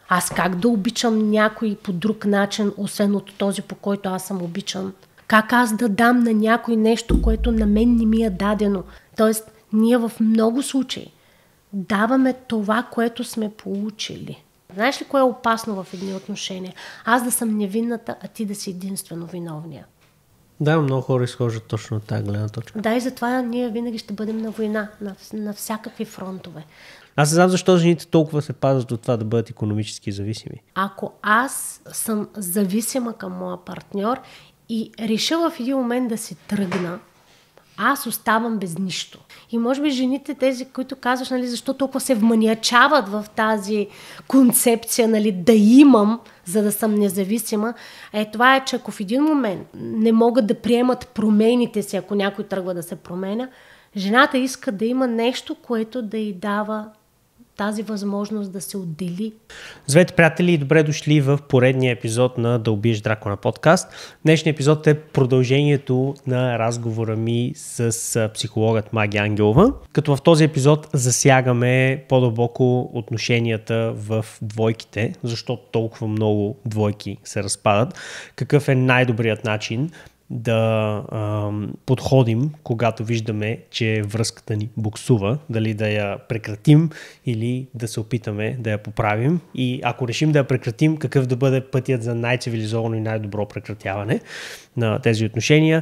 Аз как да обичам някой по друг начин, освен от този, по който аз съм обичан? Как аз да дам на някой нещо, което на мен не ми е дадено? Тоест, ние в много случаи даваме това, което сме получили. Знаеш ли кое е опасно в едни отношения? Аз да съм невинната, а ти да си единствено виновния. Да, много хора изхождат точно от тази гледна точка. Да, и затова ние винаги ще бъдем на война, на всякакви фронтове. Аз не знам защо жените толкова се пазват от това да бъдат икономически зависими. Ако аз съм зависима към моя партньор и реша в един момент да се тръгна, аз оставам без нищо. И може би жените, тези, които казваш, нали, защо толкова се вманиачават в тази концепция, нали, да имам, за да съм независима, това е, че ако в един момент не могат да приемат промените си, ако някой тръгва да се променя, жената иска да има нещо, което да й дава тази възможност да се отдели. Здравейте, приятели, и добре дошли в поредния епизод на Да убиеш дракона подкаст. Днешният епизод е продължението на разговора ми с психологът Маги Ангелова, като в този епизод засягаме по-дълбоко отношенията в двойките, защото толкова много двойки се разпадат, какъв е най-добрият начин да подходим, когато виждаме, че връзката ни буксува, дали да я прекратим или да се опитаме да я поправим. И ако решим да я прекратим, какъв да бъде пътят за най-цивилизовано и най-добро прекратяване на тези отношения,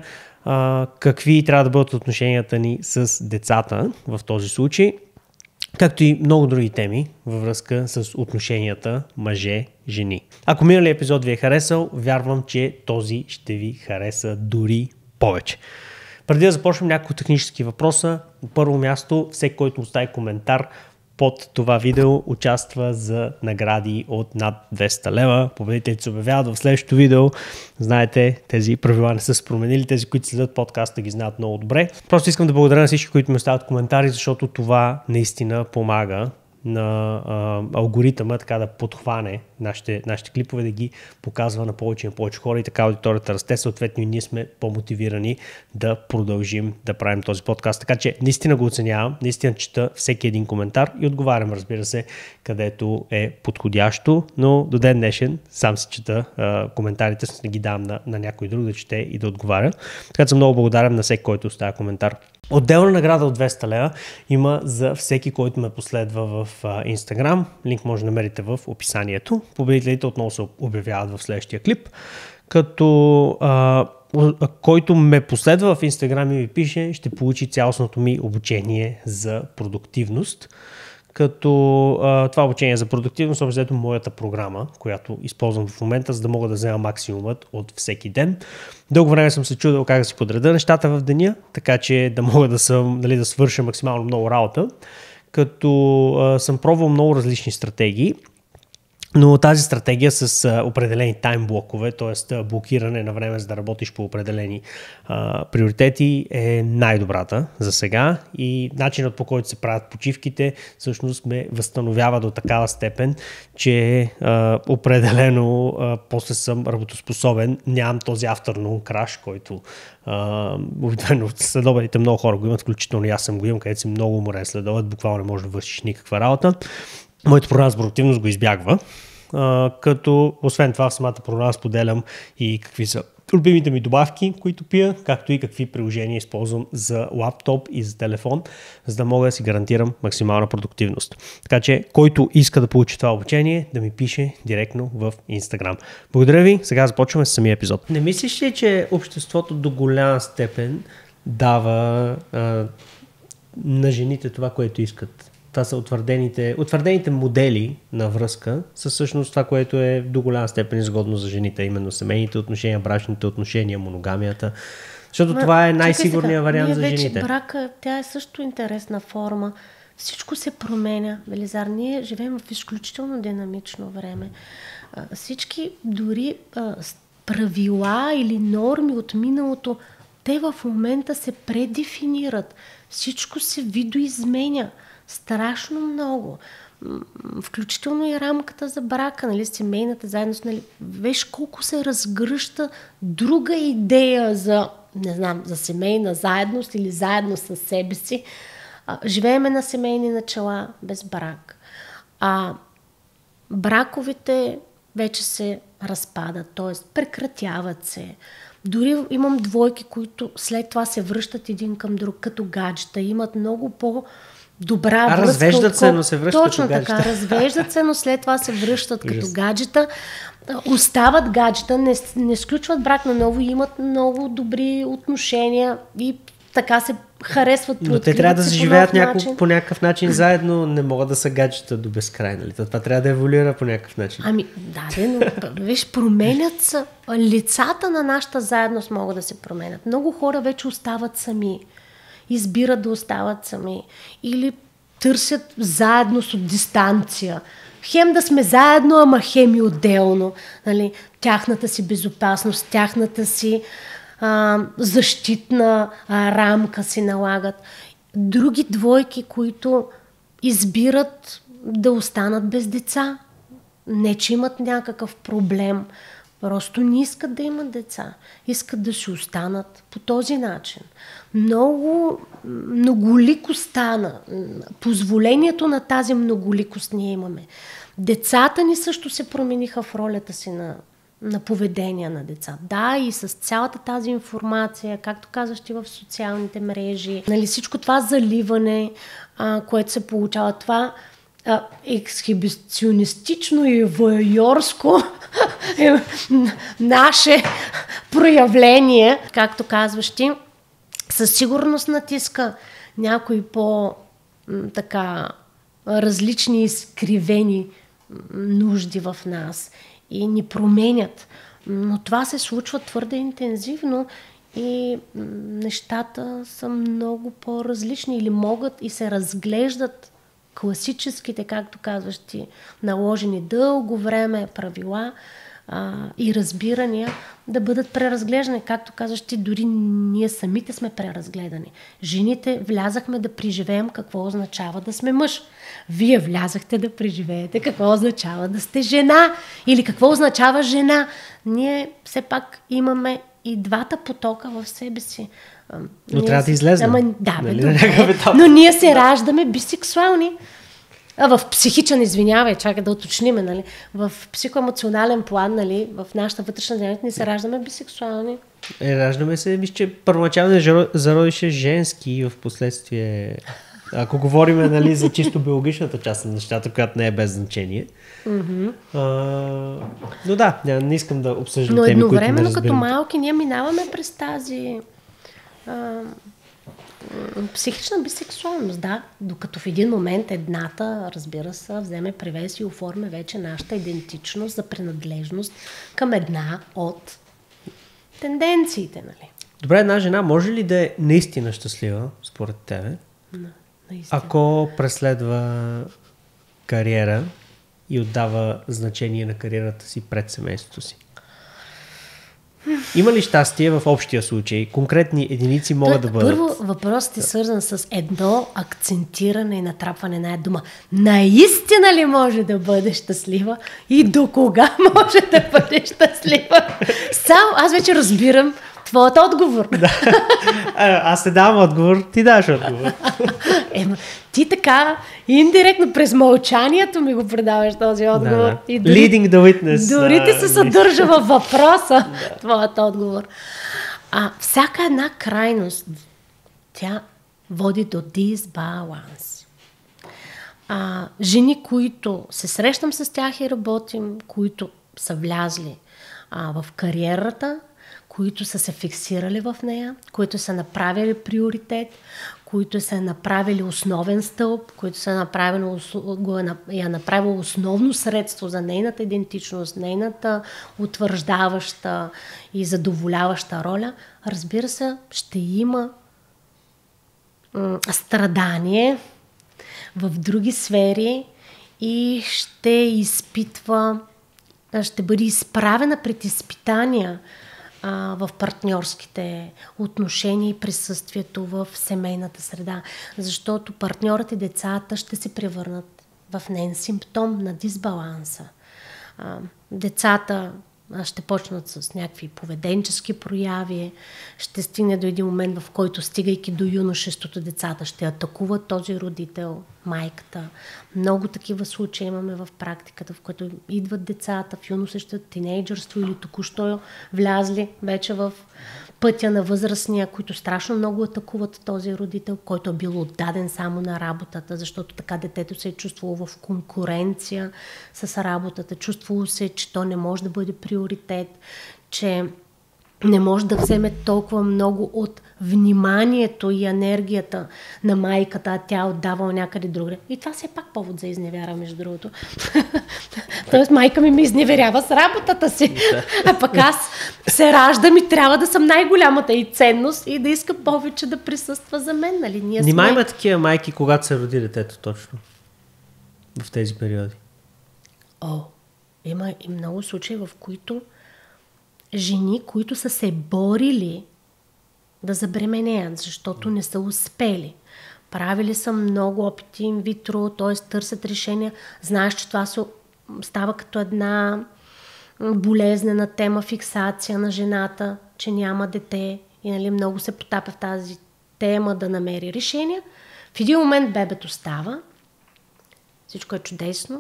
какви трябва да бъдат отношенията ни с децата в този случай, както и много други теми във връзка с отношенията мъже-жени. Ако миналият епизод ви е харесал, вярвам, че този ще ви хареса дори повече. Преди да започнем няколко технически въпроса, на първо място, всеки, който остави коментар под това видео, участва за награди от над 200 лева. Победителите се обявяват в следващото видео. Знаете, тези правила не са се променили. Тези, които следят подкаста, ги знаят много добре. Просто искам да благодаря на всички, които ми оставят коментари, защото това наистина помага на алгоритъма така да подхване нашите клипове, да ги показва на повече хора и така аудиторията расте. Съответно и ние сме по-мотивирани да продължим да правим този подкаст. Така че наистина го оценявам, наистина чета всеки един коментар и отговарям, разбира се, където е подходящо, но до ден днешен сам си чета коментарите, с не ги давам на някой друг да чете и да отговаря. Така че съм много благодарен на всеки, който оставя коментар. Отделна награда от 200 лева има за всеки, който ме последва в Instagram. Линк може да намерите в описанието. Победителите отново се обявяват в следващия клип. Като който ме последва в Instagram и ми пише, ще получи цялостното ми обучение за продуктивност. Като това обучение за продуктивност е моята програма, която използвам в момента, за да мога да взема максимумът от всеки ден. Дълго време съм се чудил как да си подреда нещата в деня, така че да мога да свърша максимално много работа, като съм пробвал много различни стратегии. Но тази стратегия с определени таймблокове, т.е. блокиране на време, за да работиш по определени приоритети, е най-добрата за сега. И начинът, по който се правят почивките, всъщност ме възстановява до такава степен, че определено после съм работоспособен. Нямам този afternoon crash, който обикновено следобедите много хора го имат, включително и аз съм го имам, където си много уморен следобед, буквално не можеш да вършиш никаква работа. Моята програма за продуктивност го избягва, като освен това в самата програма споделям и какви са любимите ми добавки, които пия, както и какви приложения използвам за лаптоп и за телефон, за да мога да си гарантирам максимална продуктивност. Така че, който иска да получи това обучение, да ми пише директно в Instagram. Благодаря ви, сега започваме с самия епизод. Не мислиш ли, че обществото до голяма степен дава на жените това, което искат? Това са утвърдените модели на връзка са всъщност това, което е до голяма степен изгодно за жените, именно семейните отношения, брачните отношения, моногамията. Защото това е най-сигурният вариант за жените. Вече брака, тя е също интересна форма. Всичко се променя, Велизар. Ние живеем в изключително динамично време. Всички дори правила или норми от миналото, те в момента се предефинират. Всичко се видоизменя. Страшно много. Включително и рамката за брака, нали, семейната заедност. Нали, виж колко се разгръща друга идея за, не знам, за семейна заедност или заедно със себе си. Живееме на семейни начала без брак. браковете вече се разпадат, т.е. прекратяват се. Дори имам двойки, които след това се връщат един към друг като гаджета, имат много по-добра връзка. Развеждат се, но се връщат точно като гаджета. Точно така, развеждат се, но след това се връщат като гаджета. Остават гаджета, не сключват брак наново и имат много добри отношения и така се харесват. Но те трябва да заживеят по някакъв начин заедно, не могат да са гаджета до безкрай, нали? Това трябва да еволюира по някакъв начин. Но виж, променят се. Лицата на нашата заедност могат да се променят. Много хора вече остават сами. Избират да остават сами. Или търсят заедност от дистанция. Хем да сме заедно, ама хем и отделно. Нали? Тяхната си безопасност, тяхната си защитна рамка си налагат. Други двойки, които избират да останат без деца. Не, че имат някакъв проблем. Просто не искат да имат деца. Искат да си останат по този начин. Многолико стана. Позволението на тази многоликост ние имаме. Децата ни също се промениха в ролята си на поведение на деца. Да, и с цялата тази информация, както казваш ти в социалните мрежи, нали, всичко това заливане, което се получава, това ексхибиционистично и воайорско наше проявление, както казваш ти, със сигурност натиска някои така различни изкривени нужди в нас и ни променят. Но това се случва твърде интензивно и нещата са много по-различни или могат и се разглеждат класическите, както казваш ти, наложени дълго време правила и разбирания да бъдат преразглеждани. Както казваш ти, дори ние самите сме преразгледани. Жените влязахме да преживеем какво означава да сме мъж. Вие влязахте да преживеете какво означава да сте жена или какво означава жена. Ние все пак имаме и двата потока в себе си. Но трябва да излезнем. Но ние се раждаме бисексуални. В психичен, чакай да уточниме, нали? В психоемоционален план, нали? В нашата вътрешна дейност ние се раждаме бисексуални. Раждаме се, мисля, че първоначално зародише женски и в последствие, ако говорим, нали, за чисто биологичната част на нещата, която не е без значение. Mm-hmm. Но да, не искам да обсъждам теми, които не разбирам. Но едновременно като малки ние минаваме през тази психична бисексуалност, да, докато в един момент едната, разбира се, вземе превес и оформя вече нашата идентичност за принадлежност към една от тенденциите, нали? Добре, една жена може ли да е наистина щастлива, според тебе, ако преследва кариера и отдава значение на кариерата си пред семейството си? Има ли щастие в общия случай? Конкретни единици могат да бъдат. Първо въпросът е свързан с едно акцентиране и натрапване на една дума. Наистина ли може да бъде щастлива и до кога може да бъде щастлива? Само аз вече разбирам твоят отговор. Да. Аз те давам отговор, ти даваш отговор. Ти така индиректно през мълчанието ми го предаваш този отговор. Да. И Leading the witness. Дори ти се съдържа във въпроса твоят отговор. Всяка една крайност, тя води до дисбаланс. Жени, които се срещам с тях и работим, които са влязли в кариерата, които са се фиксирали в нея, които са направили приоритет, които са направили основен стълб, които са направили основно средство за нейната идентичност, нейната утвърждаваща и задоволяваща роля, разбира се, ще има страдание в други сфери и ще бъде изправена пред изпитания в партньорските отношения и присъствието в семейната среда. Защото партньорът и децата ще се превърнат в нейн симптом на дисбаланса. Децата ще почнат с някакви поведенчески прояви, ще стигне до един момент, в който, стигайки до юношеството, децата ще атакуват този родител, майката. Много такива случаи имаме в практиката, в които идват децата в юношеството, тинейджърство или току-що влязли вече в пътя на възрастния, които страшно много атакуват този родител, който е бил отдаден само на работата, защото така детето се е чувствало в конкуренция с работата, чувствало се, че то не може да бъде приоритет, че не може да вземе толкова много от вниманието и енергията на майката, а тя отдавала някъде другаде. И това все пак повод за изневяра, между другото. Тоест майка ми ме изневерява с работата си. А пък аз се раждам и трябва да съм най-голямата и ценност и да иска повече да присъства за мен. Нали? Нима има такива майки, когато се роди детето точно в тези периоди? Има и много случаи, в които жени, които са се борили да забременеят, защото не са успели. Правили са много опити инвитро, т.е. търсят решения. Знаеш, че това става като една болезнена тема, фиксация на жената, че няма дете и нали, много се потапя в тази тема да намери решение. В един момент бебето става, всичко е чудесно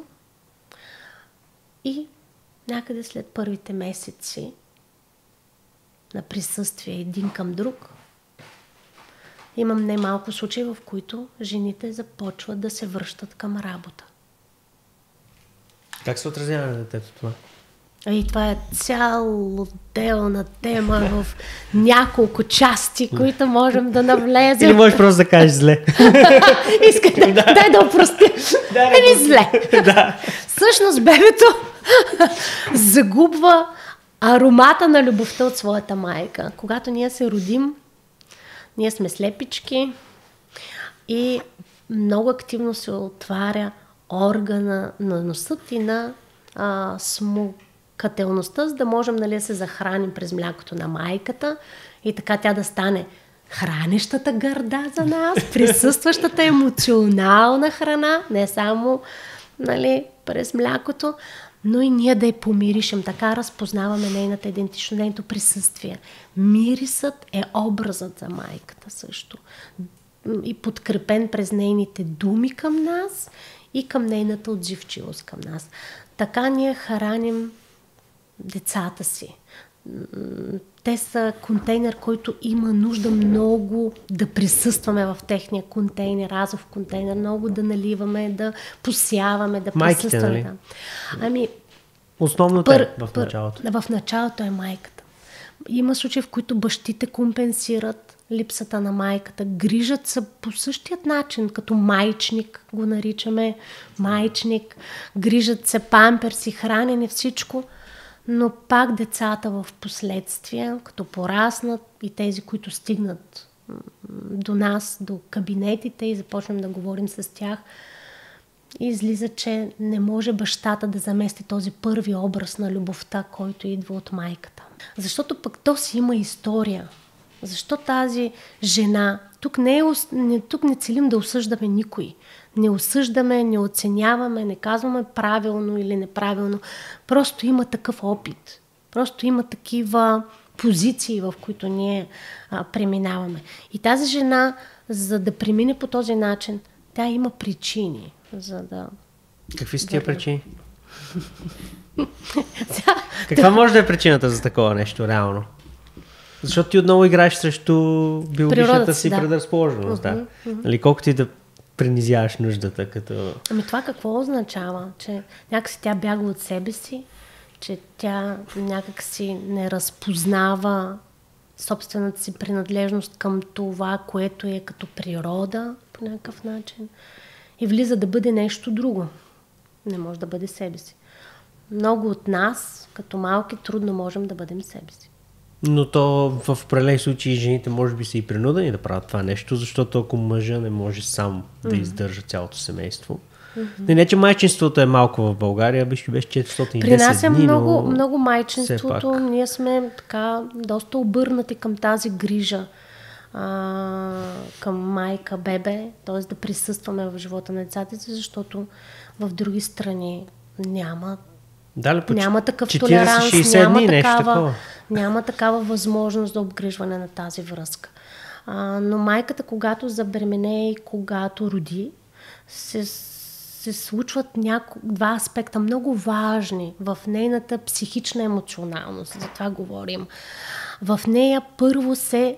и някъде след първите месеци на присъствие един към друг, имам немалко случаи, в които жените започват да се връщат към работа. Как се отразява на детето това? И това е цяла отделна тема в няколко части, които можем да навлезем. Или можеш просто да кажеш зле. Искате, дай да опростя. Зле. Да. Всъщност бебето загубва аромата на любовта от своята майка. Когато ние се родим, ние сме слепички и много активно се отваря органа на носът и на смукателността, за да можем нали, да се захраним през млякото на майката и така тя да стане хранещата гърда за нас, присъстващата емоционална храна, не само нали, през млякото, но и ние да я помиришем. Така разпознаваме нейната идентичност, нейното присъствие. Мирисът е образът за майката също. И подкрепен през нейните думи към нас и към нейната отзивчивост към нас. Така ние храним децата си. Те са контейнер, който има нужда много да присъстваме в техния контейнер, разов контейнер, много да наливаме, да посяваме, да присъстваме. Нали? Ами, основното е в началото. В началото е майката. Има случаи, в които бащите компенсират липсата на майката. Грижат се по същият начин, като майчник го наричаме, майчник. Грижат се памперси, хранене, всичко. Но пак децата в последствие, като пораснат и тези, които стигнат до нас, до кабинетите и започнем да говорим с тях, излиза, че не може бащата да замести този първи образ на любовта, който идва от майката. Защото пък то си има история. Защо тази жена, тук не целим да осъждаме никой. Не осъждаме, не оценяваме, не казваме правилно или неправилно. Просто има такъв опит. Просто има такива позиции, в които ние преминаваме. И тази жена, за да премине по този начин, тя има причини. За да... Какви са тия причини? Каква може да е причината за такова нещо, реално? Защото ти отново играеш срещу биологичната си предразположеност. Нали, колко ти да принизяваш нуждата като... Ами това какво означава? Че някакси тя бяга от себе си, че тя някакси не разпознава собствената си принадлежност към това, което е като природа по някакъв начин и влиза да бъде нещо друго. Не може да бъде себе си. Много от нас, като малки, трудно можем да бъдем себе си. Но то в определени случаи жените може би са и принудени да правят това нещо, защото ако мъжа не може сам да издържа цялото семейство. Не, че майчинството е малко в България, беше 410 дни. При нас е много майчинството. Ние сме така доста обърнати към тази грижа към майка, бебе, т.е. да присъстваме в живота на децата си, защото в други страни няма Да, няма такъв 40, толеранс, 60 дни, няма такава възможност за обгрижване на тази връзка. Но майката, когато забремене и когато роди, се случват два аспекта много важни в нейната психична емоционалност. За това говорим. В нея първо се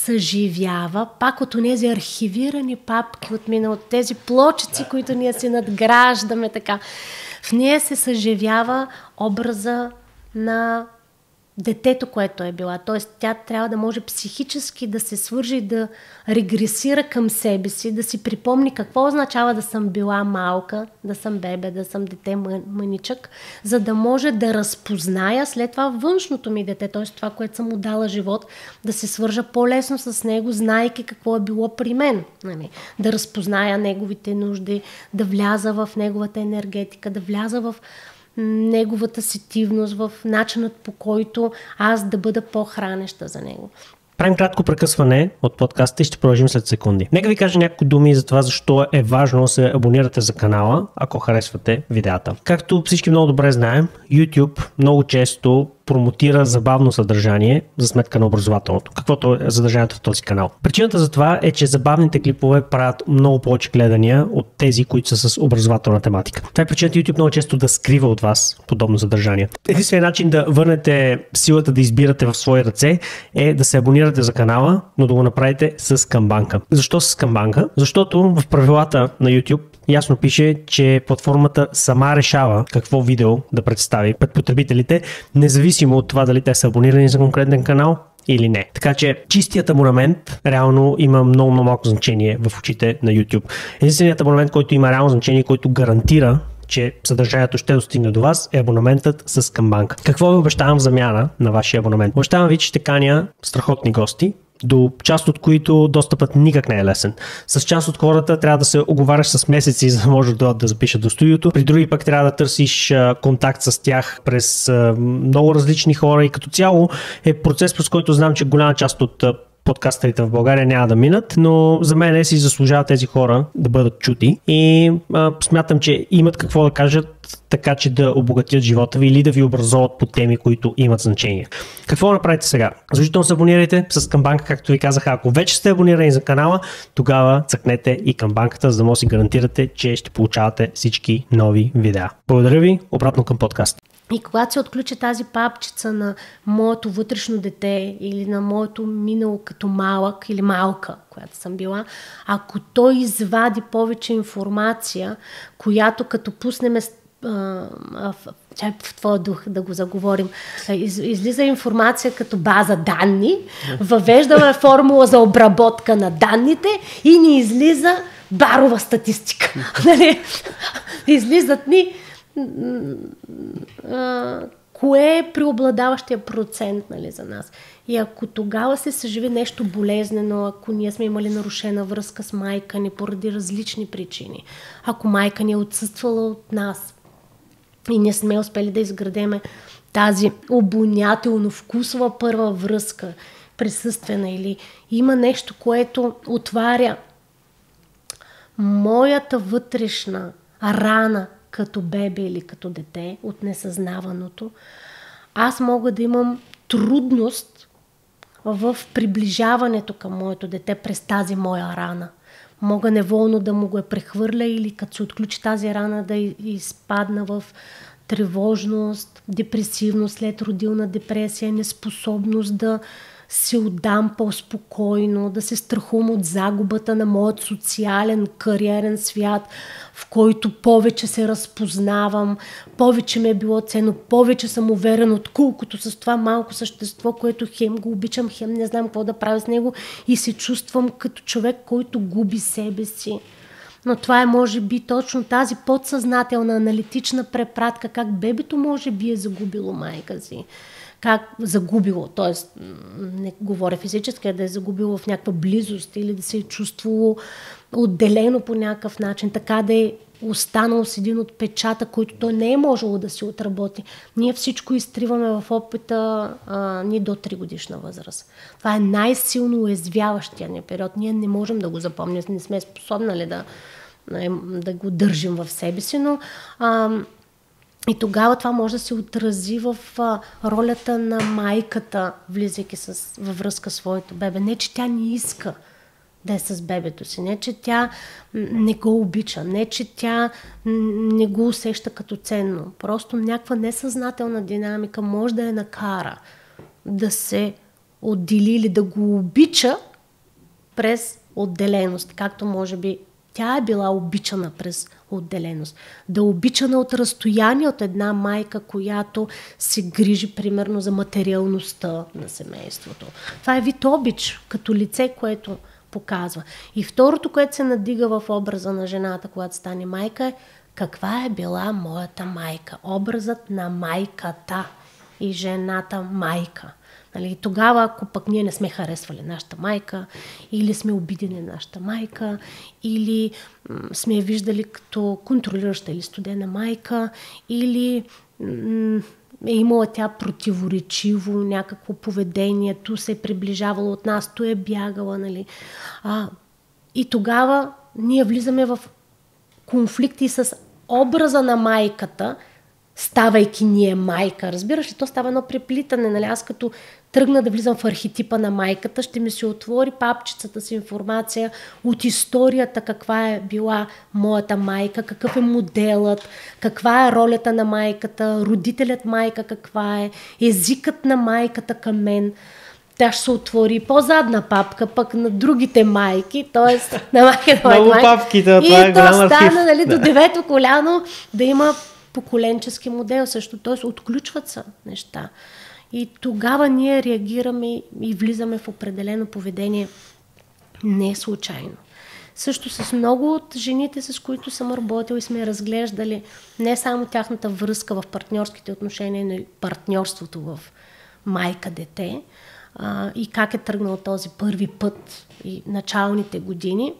съживява пак от тези архивирани папки от миналото, тези плочици, които ние си надграждаме така. В нея се съживява образа на детето, което е била. Т.е. тя трябва да може психически да се свържи и да регресира към себе си, да си припомни какво означава да съм била малка, да съм бебе, да съм дете мъничък, за да може да разпозная след това външното ми дете, т.е. това, което съм му дала живот, да се свържа по-лесно с него, знаейки какво е било при мен. Да разпозная неговите нужди, да вляза в неговата енергетика, да вляза в неговата сетивност, в начинът по който аз да бъда по-хранеща за него. Правим кратко прекъсване от подкаста и ще продължим след секунди. Нека ви кажа няколко думи за това, защо е важно да се абонирате за канала, ако харесвате видеята. Както всички много добре знаем, YouTube много често промотира забавно съдържание за сметка на образователното, каквото е съдържанието в този канал. Причината за това е, че забавните клипове правят много повече гледания от тези, които са с образователна тематика. Това е причината YouTube много често да скрива от вас подобно съдържание. Единственият начин да върнете силата да избирате в свои ръце е да се абонирате за канала, но да го направите с камбанка. Защо с камбанка? Защото в правилата на YouTube ясно пише, че платформата сама решава какво видео да представи пред потребителите, независимо от това дали те са абонирани за конкретен канал или не. Така че чистият абонамент реално има много малко значение в очите на YouTube. Единственият абонамент, който има реално значение, който гарантира, че съдържанието ще достигне до вас, е абонаментът с камбанка. Какво ви обещавам в замяна на вашия абонамент? Обещавам ви, че ще каня страхотни гости, до част от които достъпът никак не е лесен. С част от хората трябва да се оговаряш с месеци, за да може да запишат до студиото. При други пък трябва да търсиш контакт с тях през много различни хора и като цяло е процес, през който знам, че голяма част от подкастерите в България няма да минат, но за мен си заслужават тези хора да бъдат чути и смятам, че имат какво да кажат, така че да обогатят живота ви или да ви образоват по теми, които имат значение. Какво направите сега? Задължително се абонирайте с камбанка, както ви казах. Ако вече сте абонирани за канала, тогава цъкнете и камбанката, за да може да си гарантирате, че ще получавате всички нови видеа. Благодаря ви, обратно към подкаста. И когато се отключи тази папчица на моето вътрешно дете или на моето минало като малък или малка, която съм била, ако той извади повече информация, която като пуснем в твоя дух да го заговорим, излиза информация като база данни, въвеждаме формула за обработка на данните и ни излиза барова статистика. Излизат ни кое е преобладаващия процент, нали, за нас. И ако тогава се съживи нещо болезнено, ако ние сме имали нарушена връзка с майка ни поради различни причини, ако майка ни е отсъствала от нас и не сме успели да изградеме тази обонятелно-вкусова първа връзка, присъствена, или има нещо, което отваря моята вътрешна рана като бебе или като дете от несъзнаваното, аз мога да имам трудност в приближаването към моето дете през тази моя рана. Мога неволно да му го прехвърля или като се отключи тази рана да изпадна в тревожност, депресивност, след родилна депресия, неспособност да се отдам по-спокойно, да се страхувам от загубата на моят социален, кариерен свят, в който повече се разпознавам, повече ми е било ценно, повече съм уверен, отколкото с това малко същество, което хем го обичам, хем не знам какво да правя с него и се чувствам като човек, който губи себе си. Но това е може би точно тази подсъзнателна аналитична препратка, как бебето може би е загубило майка си. Как загубило, т.е. не говоря физически, да е загубило в някаква близост или да се е чувствало отделено по някакъв начин, така да е останало с един отпечатък, който той не е можело да си отработи. Ние всичко изтриваме в опита ни до 3 годишна възраст. Това е най-силно уязвяващия ни период. Ние не можем да го запомним, не сме способнали да го държим в себе си, но И тогава това може да се отрази в ролята на майката, влизайки във връзка с своето бебе. Не, че тя не иска да е с бебето си, не, че тя не го обича, не, че тя не го усеща като ценно. Просто някаква несъзнателна динамика може да я накара да се отдели или да го обича през отделеност, както може би тя е била обичана през отделеност. Да обичана от разстояние от една майка, която се грижи примерно за материалността на семейството. Това е вид обич като лице, което показва. И второто, което се надига в образа на жената, когато стане майка, е каква е била моята майка. Образът на майката и жената майка. Нали, тогава, ако пък ние не сме харесвали нашата майка, или сме обидени нашата майка, или сме я виждали като контролираща или студена майка, или е имала тя противоречиво някакво поведение, ту се е приближавала от нас, ту е бягала. Нали. И тогава ние влизаме в конфликти с образа на майката, ставайки ние майка. Разбираш ли, то става едно преплитане. Нали? Аз като тръгна да влизам в архетипа на майката, ще ми се отвори папчицата с информация от историята, каква е била моята майка, какъв е моделът, каква е ролята на майката, родителят майка каква е, езикът на майката към мен. Тя ще се отвори по-задна папка, пък на другите майки, т.е. на майката. Много папките, това е голям архив. И то стана, нали, до девето коляно да има поколенчески модел също, т.е. отключват се неща. И тогава ние реагираме и влизаме в определено поведение не случайно. Също с много от жените, с които съм работила и сме разглеждали не само тяхната връзка в партньорските отношения, но и партньорството в майка-дете и как е тръгнал този първи път и началните години.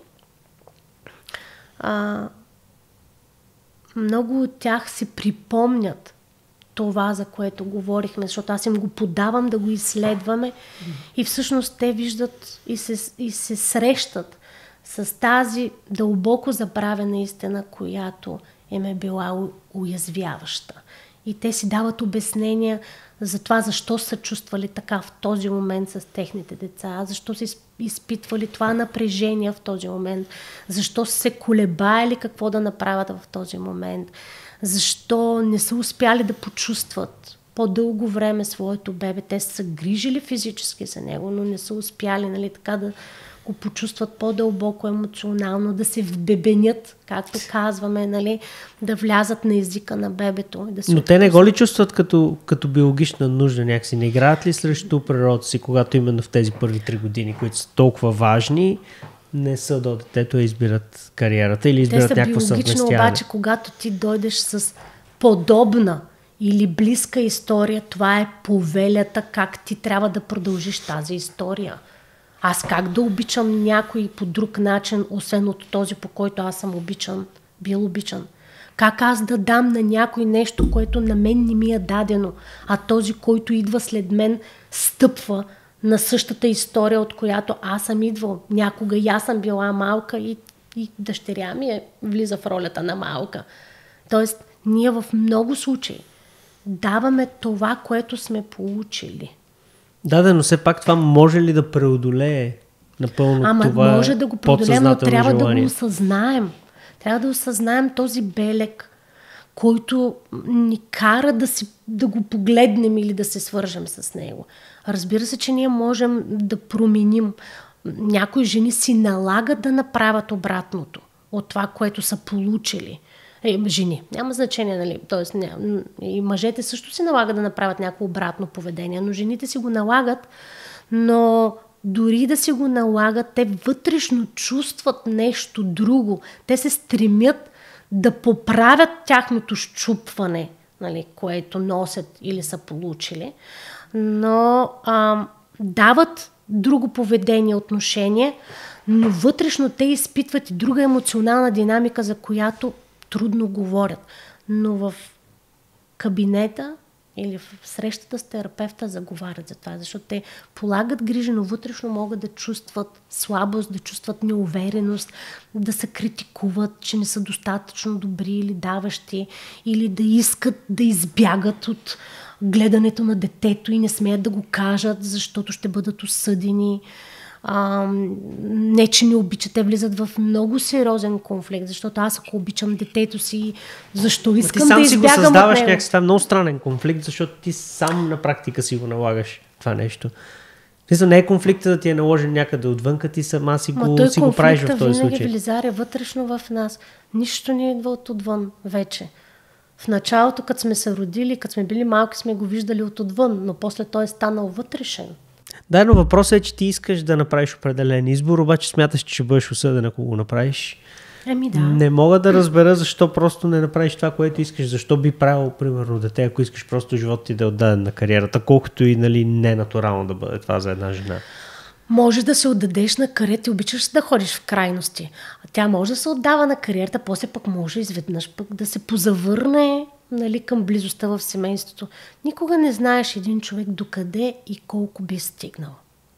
Много от тях си припомнят това, за което говорихме, защото аз им го подавам да го изследваме и всъщност те виждат и се срещат с тази дълбоко забравена истина, която им е била уязвяваща. И те си дават обяснения за това, защо са чувствали така в този момент с техните деца, защо са изпитвали това напрежение в този момент, защо са се колебаели какво да направят в този момент, защо не са успяли да почувстват по-дълго време своето бебе. Те са грижили физически за него, но не са успяли, нали, така да го почувстват по-дълбоко емоционално, да се вбебенят, както казваме, нали, да влязат на езика на бебето. Да се но те не го ли чувстват като биологична нужда някакси? Не играят ли срещу природата си, когато именно в тези първи 3 години, които са толкова важни, не са до детето и избират кариерата или избират някакво съвместяване? Те са биологично, обаче когато ти дойдеш с подобна или близка история, това е повелята как ти трябва да продължиш тази история. Аз как да обичам някой по друг начин, освен от този, по който аз съм бил обичан? Как аз да дам на някой нещо, което на мен не ми е дадено, а този, който идва след мен, стъпва на същата история, от която аз съм идвал. Някога и аз съм била малка и дъщеря ми влиза в ролята на малка. Тоест, ние в много случаи даваме това, което сме получили. Да, но все пак това може ли да преодолее напълно това може да го преодолеем, но трябва да го осъзнаем. Трябва да осъзнаем този белег, който ни кара да го погледнем или да се свържем с него. Разбира се, че ние можем да променим. Някои жени си налагат да направят обратното от това, което са получили. Жени. Няма значение, нали? Тоест, и мъжете също си налагат да направят някакво обратно поведение, но жените си го налагат, но дори да си го налагат, те вътрешно чувстват нещо друго. Те се стремят да поправят тяхното счупване, нали, което носят или са получили, но дават друго поведение, отношение, но вътрешно те изпитват и друга емоционална динамика, за която трудно говорят. Но в кабинета или в срещата с терапевта заговарят за това, защото те полагат грижи, но вътрешно могат да чувстват слабост, да чувстват неувереност, да се критикуват, че не са достатъчно добри или даващи, или да искат да избягат от гледането на детето и не смеят да го кажат, защото ще бъдат осъдени. Не, че не обичат, те влизат в много сериозен конфликт, защото аз ако обичам детето си, защо искам да избягам от него? Ти сам си го създаваш някакси, това е много странен конфликт, защото ти сам на практика си го налагаш това нещо. Не е конфликта да ти е наложен някъде отвънка, ти сама си го правиш в този случай. Конфликта винаги влизаря вътрешно в нас. Нищо не идва отвън вече. В началото, като сме се родили, като сме били малки, сме го виждали отвън, но после той е станал вътрешен. Да, но въпросът е, че ти искаш да направиш определен избор, обаче смяташ, че ще бъдеш осъден, ако го направиш. Да. Не мога да разбера защо просто не направиш това, което искаш. Защо би правил, примерно, дете, ако искаш просто живота ти да е отдаден на кариерата, колкото и не натурално да бъде това за една жена. Може да се отдадеш на кариерата, ти обичаш да ходиш в крайности. Тя може да се отдава на кариерата, после пък може изведнъж пък да се позавърне към близостта в семейството. Никога не знаеш един човек докъде и колко би стигнал.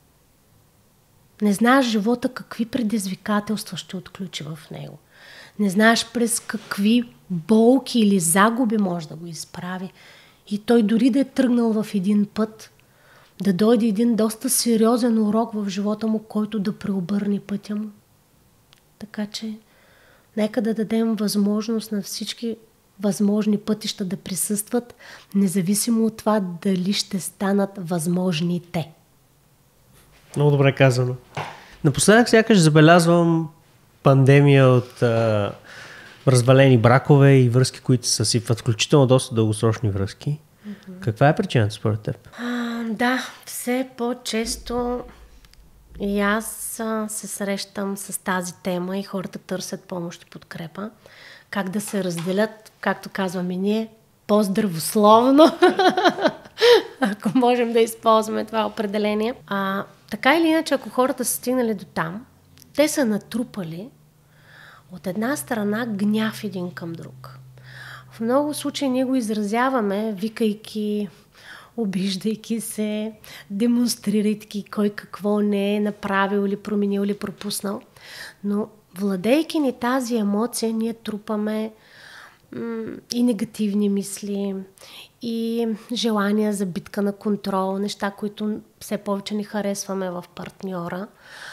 Не знаеш живота какви предизвикателства ще отключи в него. Не знаеш през какви болки или загуби може да го изправи. И той дори да е тръгнал в един път, да дойде един доста сериозен урок в живота му, който да преобърне пътя му. Така че, нека да дадем възможност на всички възможни пътища да присъстват, независимо от това дали ще станат възможните. Много добре казано. Напоследък сякаш забелязвам пандемия от развалени бракове и връзки, които се съсипват, включително доста дългосрочни връзки. Mm-hmm. Каква е причината според теб? Да, все по-често и аз се срещам с тази тема и хората търсят помощ и подкрепа. Как да се разделят, както казваме ние, по-здравословно, ако можем да използваме това определение. Така или иначе, ако хората са стигнали до там, те са натрупали от една страна гняв един към друг. В много случаи ние го изразяваме, викайки, обиждайки се, демонстрирайки кой какво не е направил или променил или пропуснал. Но владейки ни тази емоция, ние трупаме и негативни мисли, и желания за битка на контрол, неща, които все повече не харесваме в партньора.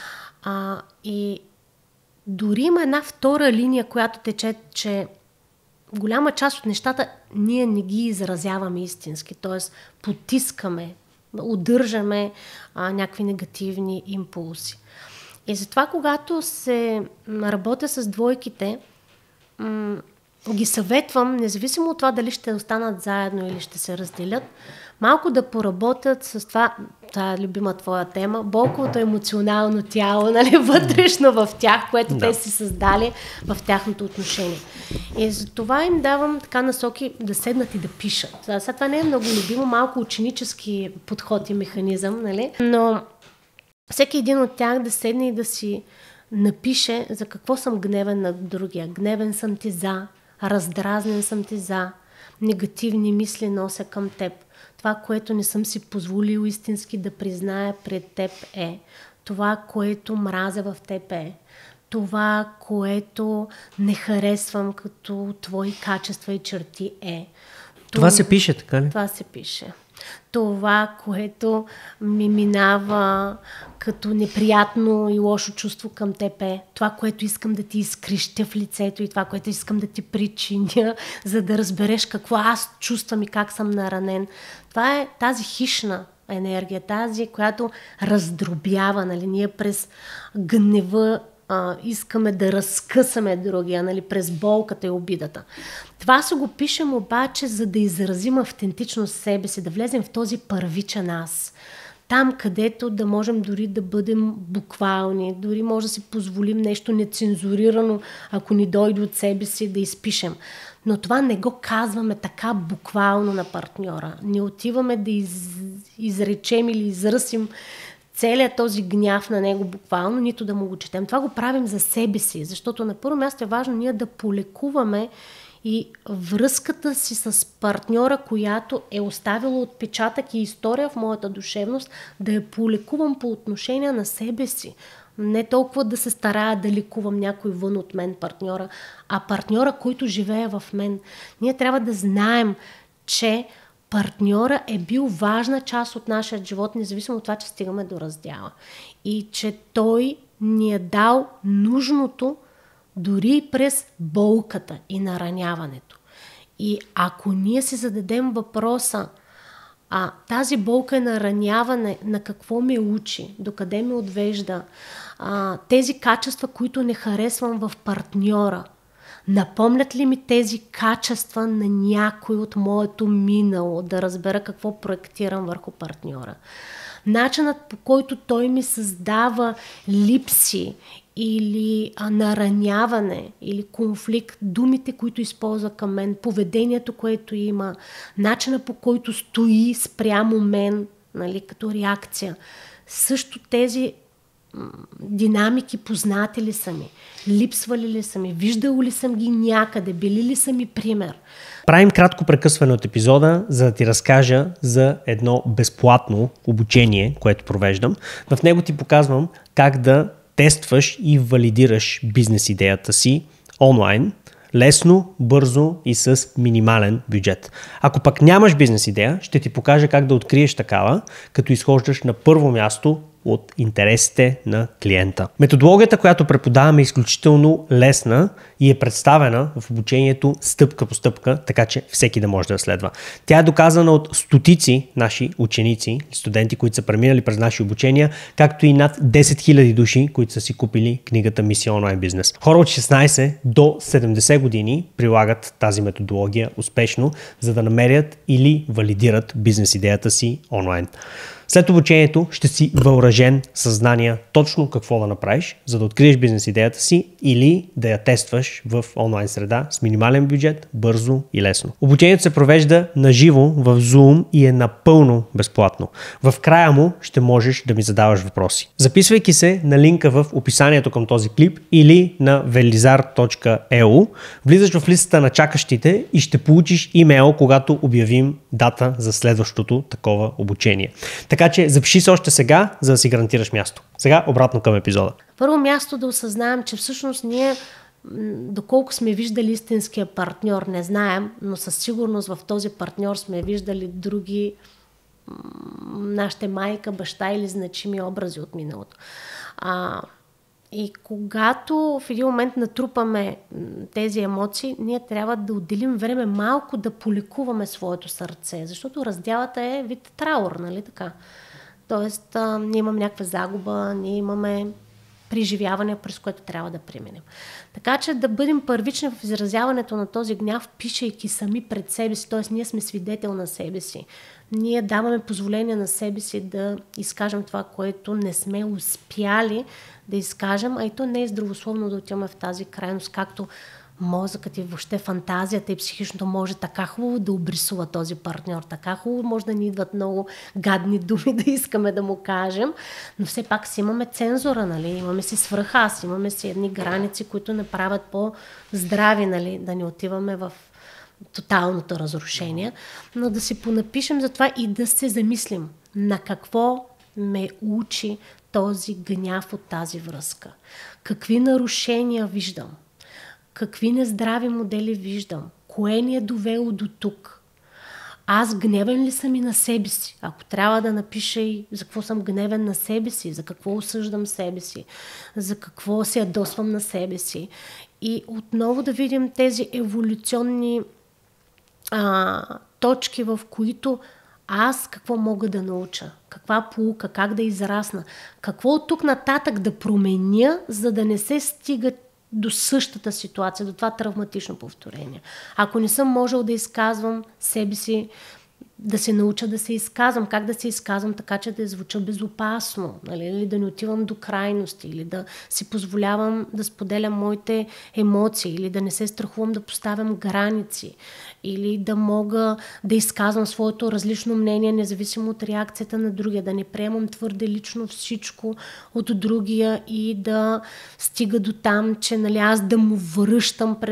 И дори има една втора линия, която тече, че голяма част от нещата ние не ги изразяваме истински, т.е. потискаме, удържаме някакви негативни импулси. И затова, когато се работя с двойките, ги съветвам, независимо от това дали ще останат заедно или ще се разделят, малко да поработят с това, това е любима твоя тема, болковото емоционално тяло, вътрешно в тях, което те си създали в тяхното отношение. И за това им давам така насоки да седнат и да пишат. Сега това не е много любимо, малко ученически подход и механизъм, но всеки един от тях да седне и да си напише за какво съм гневен на другия. Гневен съм ти за, раздразнен съм ти за, негативни мисли нося към теб. Това, което не съм си позволил истински да призная пред теб е. Това, което мразя в теб е. Това, което не харесвам като твои качества и черти е. Това се пише, така ли? Това се пише. Това, което ми минава като неприятно и лошо чувство към теб е. Това, което искам да ти изкрещя в лицето и това, което искам да ти причиня, за да разбереш какво аз чувствам и как съм наранен. Това е тази хищна енергия, тази, която раздробява. Ние през гнева искаме да разкъсаме другия, през болката и обидата. Това се го пишем обаче, за да изразим автентично себе си, да влезем в този първичен аз. Там, където да можем дори да бъдем буквални, дори може да си позволим нещо нецензурирано, ако ни дойде от себе си, да изпишем. Но това не го казваме така буквално на партньора. Не отиваме да изречем или изръсим целият този гняв на него буквално, нито да му го четем. Това го правим за себе си, защото на първо място е важно ние да полекуваме и връзката си с партньора, която е оставила отпечатък и история в моята душевност, да я полекувам по отношение на себе си. Не толкова да се старая да лекувам някой вън от мен партньора, а партньора, който живее в мен. Ние трябва да знаем, че партньора е бил важна част от нашия живот, независимо от това, че стигаме до раздяла. И че той ни е дал нужното дори през болката и нараняването. И ако ние си зададем въпроса, тази болка и нараняване на какво ме учи, докъде ме отвежда, тези качества, които не харесвам в партньора, напомнят ли ми тези качества на някой от моето минало, да разбера какво проектирам върху партньора? Начинът, по който той ми създава липси или нараняване, или конфликт, думите, които използва към мен, поведението, което има, начинът, по който стои спрямо мен, нали, като реакция. Също тези динамики познати ли са ми? Липсвали ли са ми? Виждал ли съм ги някъде? Били ли са ми пример? Правим кратко прекъсване от епизода, за да ти разкажа за едно безплатно обучение, което провеждам. В него ти показвам как да тестваш и валидираш бизнес идеята си онлайн, лесно, бързо и с минимален бюджет. Ако пък нямаш бизнес идея, ще ти покажа как да откриеш такава, като изхождаш на първо място от интересите на клиента. Методологията, която преподаваме, е изключително лесна и е представена в обучението стъпка по стъпка, така че всеки да може да я следва. Тя е доказана от стотици наши ученици, студенти, които са преминали през наши обучения, както и над 10 000 души, които са си купили книгата Мисия онлайн бизнес. Хора от 16 до 70 години прилагат тази методология успешно, за да намерят или валидират бизнес идеята си онлайн. След обучението ще си въоръжен със знания точно какво да направиш, за да откриеш бизнес идеята си или да я тестваш в онлайн среда с минимален бюджет, бързо и лесно. Обучението се провежда наживо в Zoom и е напълно безплатно. В края му ще можеш да ми задаваш въпроси. Записвайки се на линка в описанието към този клип или на velizar.eu, влизаш в листата на чакащите и ще получиш имейл, когато обявим дата за следващото такова обучение. Така че запиши се още сега, за да си гарантираш място. Сега обратно към епизода. Първо място да осъзнаем, че всъщност ние, доколко сме виждали истинския партньор, не знаем, но със сигурност в този партньор сме виждали други, нашите майка, баща или значими образи от миналото. И когато в един момент натрупаме тези емоции, ние трябва да отделим време малко да полекуваме своето сърце, защото раздялата е вид траур, нали така? Тоест, ние имаме някаква загуба, ние имаме преживяване, през което трябва да преминем. Така че да бъдем първични в изразяването на този гняв, пишейки сами пред себе си, т.е. ние сме свидетел на себе си. Ние даваме позволение на себе си да изкажем това, което не сме успяли да изкажем, а и то не е здравословно да отиваме в тази крайност, както мозъкът и въобще фантазията и психичното може така хубаво да обрисува този партньор, така хубаво може да ни идват много гадни думи да искаме да му кажем, но все пак си имаме цензура, нали? Имаме си свръхас, имаме си едни граници, които не правят по-здрави, нали? Да не отиваме в тоталното разрушение, но да си понапишем за това и да се замислим на какво ме учи този гняв от тази връзка. Какви нарушения виждам? Какви нездрави модели виждам? Кое ни е довело до тук? Аз гневен ли съм и на себе си? Ако трябва да напиша и за какво съм гневен на себе си, за какво осъждам себе си, за какво се ядосвам на себе си. И отново да видим тези еволюционни точки, в които аз какво мога да науча, каква поука, как да израсна, какво от тук нататък да променя, за да не се стига до същата ситуация, до това травматично повторение. Ако не съм можел да изказвам себе си, да се науча да се изказвам, как да се изказвам така, че да звуча безопасно, нали? Или да не отивам до крайности, или да си позволявам да споделям моите емоции, или да не се страхувам да поставям граници, или да мога да изказвам своето различно мнение, независимо от реакцията на другия, да не приемам твърде лично всичко от другия и да стига до там, че, нали, аз да му връщам през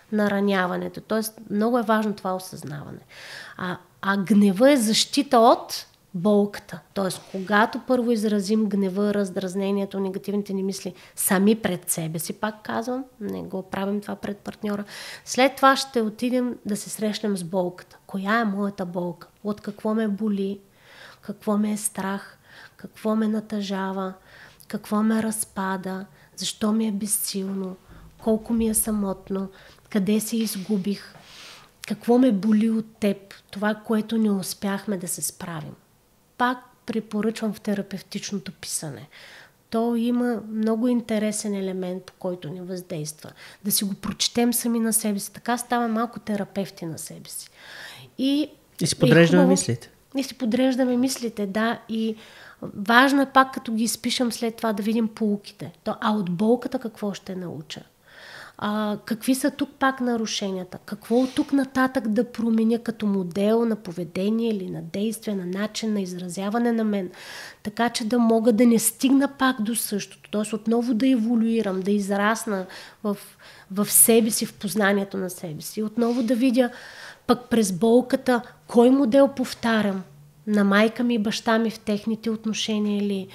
нараняването. Тоест, много е важно това осъзнаване. А гнева е защита от болката. Тоест, когато първо изразим гнева, раздразнението, негативните ни мисли сами пред себе си, пак казвам, не го правим това пред партньора, след това ще отидем да се срещнем с болката. Коя е моята болка? От какво ме боли? Какво ме е страх? Какво ме натъжава? Какво ме разпада? Защо ми е безсилно? Колко ми е самотно? Къде се изгубих? Какво ме боли от теб? Това, което не успяхме да се справим. Пак препоръчвам в терапевтичното писане. То има много интересен елемент, по който ни въздейства. Да си го прочетем сами на себе си. Така ставаме малко терапевти на себе си. И си подреждаме мислите. И си подреждаме мислите, да. И важно е пак, като ги изпишем след това, да видим поуките. А от болката какво ще науча? Какви са тук пак нарушенията? Какво от тук нататък да променя като модел на поведение или на действие, на начин на изразяване на мен, така че да мога да не стигна пак до същото, т.е. отново да еволюирам, да израсна в себе си, в познанието на себе си. Отново да видя пък през болката кой модел повтарям на майка ми и баща ми в техните отношения или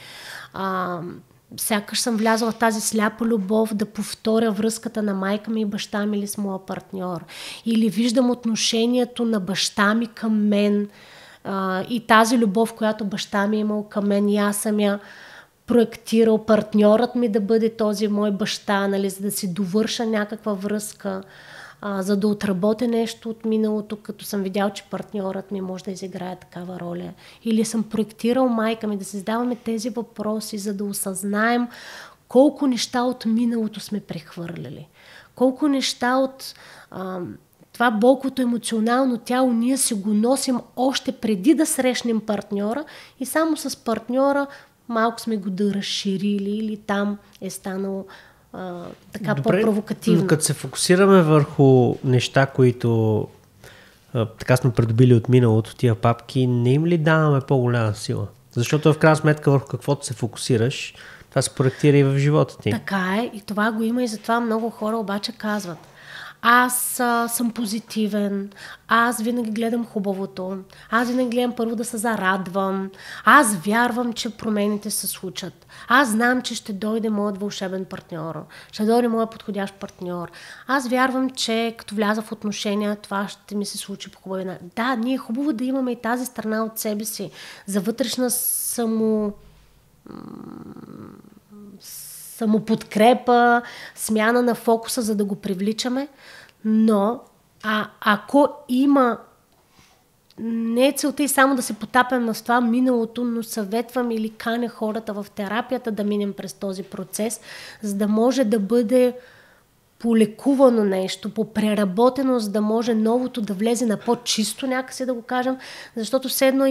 сякаш съм влязла в тази сляпа любов да повторя връзката на майка ми и баща ми или с моя партньор. Или виждам отношението на баща ми към мен и тази любов, която баща ми е имал към мен и аз съм я проектирал партньорът ми да бъде този мой баща, нали, за да си довърша някаква връзка, за да отработя нещо от миналото, като съм видял, че партньорът ми може да изиграе такава роля. Или съм проектирал майка ми, да си задаваме тези въпроси, за да осъзнаем колко неща от миналото сме прехвърляли. Колко неща от това болкото емоционално тяло ние си го носим още преди да срещнем партньора и само с партньора малко сме го да разширили или там е станало така по-провокативно. Като се фокусираме върху неща, които така сме придобили от миналото, тия папки, не им ли даваме по-голяма сила? Защото в крайна сметка върху каквото се фокусираш, това се проектира и в живота ти. Така е, и това го има и затова много хора обаче казват: аз съм позитивен, аз винаги гледам хубавото, аз винаги гледам първо да се зарадвам, аз вярвам, че промените се случат, аз знам, че ще дойде моят вълшебен партньор, ще дойде моят подходящ партньор, аз вярвам, че като вляза в отношения, това ще ми се случи по хубавина. Да, ние е хубаво да имаме и тази страна от себе си, за вътрешна самоподкрепа, смяна на фокуса, за да го привличаме, но ако има, не е целта и само да се потапяме в това миналото, но съветвам или каня хората в терапията да минем през този процес, за да може да бъде полекувано нещо, попреработено, за да може новото да влезе на по-чисто, някакси да го кажем, защото все едно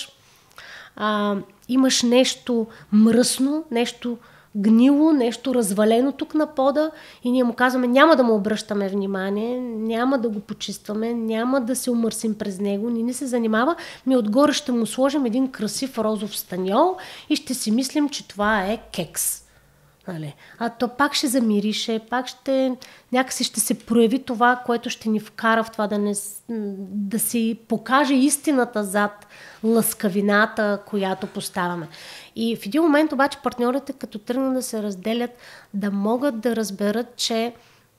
имаш нещо мръсно, нещо гнило, нещо развалено тук на пода и ние му казваме: няма да му обръщаме внимание, няма да го почистваме, няма да се умърсим през него, ни не се занимава, отгоре ще му сложим един красив розов станьол и ще си мислим, че това е кекс. Нали? А то пак ще замирише, пак някакси ще се прояви това, което ще ни вкара в това да си покаже истината зад лъскавината, която поставяме. И в един момент обаче партньорите, като тръгнат да се разделят, да могат да разберат, че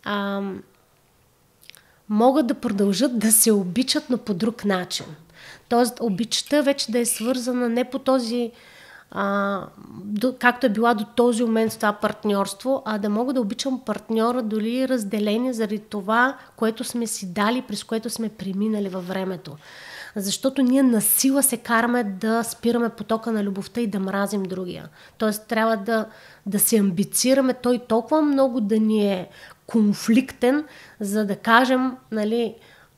могат да продължат да се обичат, но по друг начин. Тоест обичата вече да е свързана не по този както е била до този момент с това партньорство, а да мога да обичам партньора дори разделение заради това, което сме си дали, през което сме преминали във времето. Защото ние насила се караме да спираме потока на любовта и да мразим другия. Тоест трябва да се амбицираме той толкова много да ни е конфликтен, за да кажем, нали,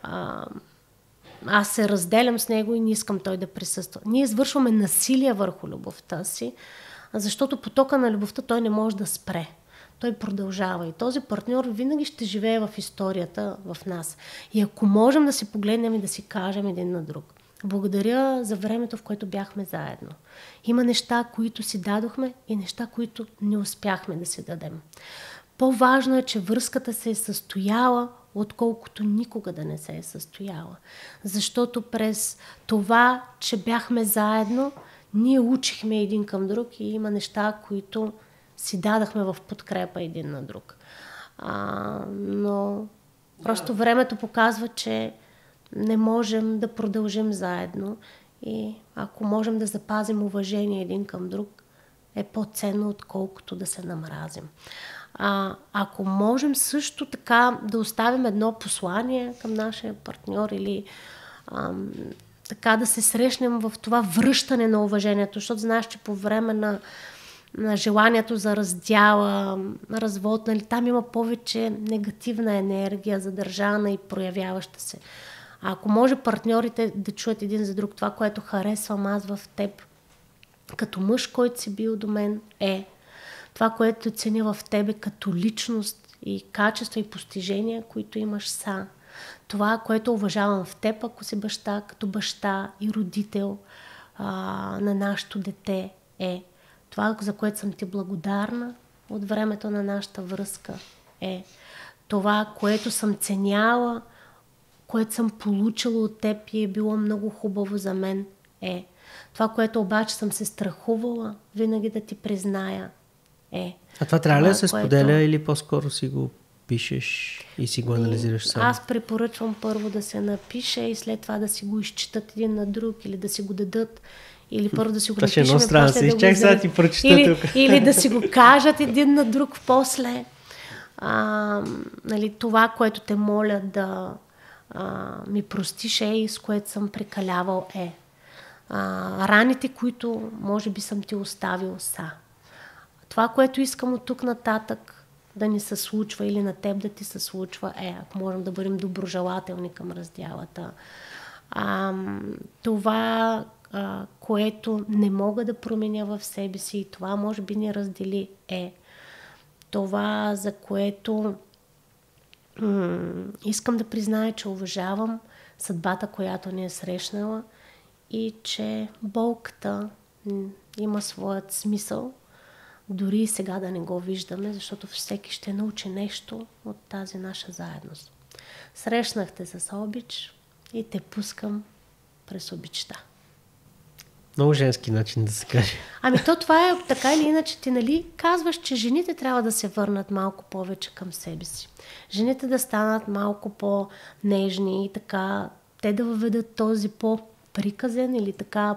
аз се разделям с него и не искам той да присъства. Ние извършваме насилие върху любовта си, защото потока на любовта той не може да спре. Той продължава и този партньор винаги ще живее в историята в нас. И ако можем да си погледнем и да си кажем един на друг: благодаря за времето, в което бяхме заедно. Има неща, които си дадохме и неща, които не успяхме да си дадем. По-важно е, че връзката се е състояла отколкото никога да не се е състояла. Защото през това, че бяхме заедно, ние учихме един към друг и има неща, които си дадахме в подкрепа един на друг. Но просто времето показва, че не можем да продължим заедно и ако можем да запазим уважение един към друг, е по-ценно, отколкото да се намразим. Ако можем също така да оставим едно послание към нашия партньор или така да се срещнем в това връщане на уважението, защото знаеш, че по време на желанието за раздяла, развод, нали, там има повече негативна енергия, задържана и проявяваща се. Ако може партньорите да чуят един за друг това, което харесвам аз в теб, като мъж, който си бил до мен, това, което ценя в тебе като личност и качества и постижения, които имаш са. Това, което уважавам в теб, ако си баща, като баща и родител на нашето дете това, за което съм ти благодарна от времето на нашата връзка това, което съм ценяла, което съм получила от теб и е било много хубаво за мен това, което обаче съм се страхувала винаги да ти призная А това трябва ли да се споделя или по-скоро си го пишеш и си го анализираш сам? Аз препоръчвам първо да се напише и след това да си го изчитат един на друг или да си го дадат. Или първо да си го напишем, после да го или да си го кажат един на друг после. Нали, това, което те моля да ми простиш и с което съм прекалявал раните, които може би съм ти оставил са. Това, което искам от тук нататък да ни се случва или на теб да ти се случва ако можем да бъдем доброжелателни към раздялата. Това, което не мога да променя в себе си и това може би ни раздели това, за което искам да призная, че уважавам съдбата, която ни е срещнала и че болката има своят смисъл, дори и сега да не го виждаме, защото всеки ще научи нещо от тази наша заедност. Срещнах те с обич и те пускам през обичта. Много женски начин да се каже. То това е така или иначе. Ти нали казваш, че жените трябва да се върнат малко повече към себе си. Жените да станат малко по-нежни и така, те да въведат този по-приказен или така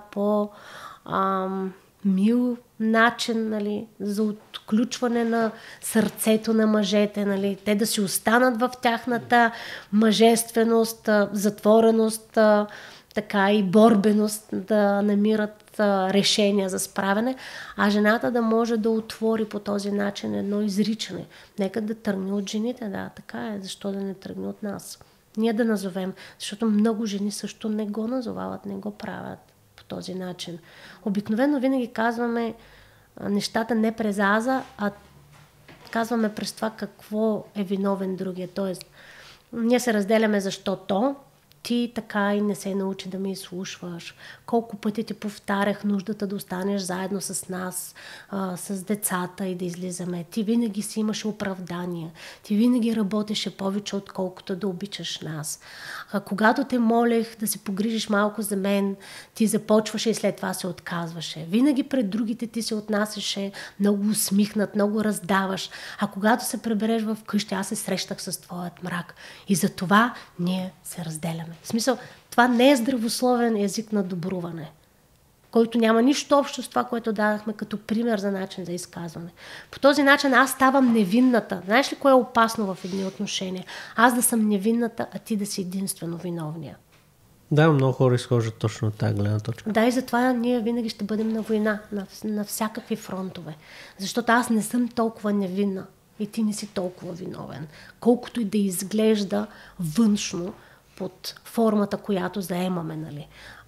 по-мил начин, нали, за отключване на сърцето на мъжете, нали, те да си останат в тяхната мъжественост, затвореност, така и борбеност, да намират решения за справяне, а жената да може да отвори по този начин едно изричане. Нека да тръгне от жените, така е, защо да не тръгне от нас. Ние да назовем, защото много жени също не го назовават, не го правят по този начин. Обикновено винаги казваме нещата не през аза, а казваме през това какво е виновен другия. Тоест, ние се разделяме защото ти така и не се научи да ме изслушваш. Колко пъти ти повтарях нуждата да останеш заедно с нас, с децата и да излизаме. Ти винаги си имаше оправдания. Ти винаги работеше повече, отколкото да обичаш нас. Когато те молех да се погрижиш малко за мен, ти започваше и след това се отказваше. Винаги пред другите ти се отнасяше много усмихнат, много раздаваш. А когато се прибереш в къщи, аз се срещах с твоят мрак. И за това ние се разделяме. В смисъл, това не е здравословен език на добруване, който няма нищо общо с това, което дадахме като пример за начин за изказване. По този начин аз ставам невинната. Знаеш ли кое е опасно в едни отношения? Аз да съм невинната, а ти да си единствено виновния. Да, много хора изхождат точно от тази гледна точка. Да, и затова ние винаги ще бъдем на война, на всякакви фронтове. Защото аз не съм толкова невинна и ти не си толкова виновен. Колкото и да изглежда външно под формата, която заемаме, нали.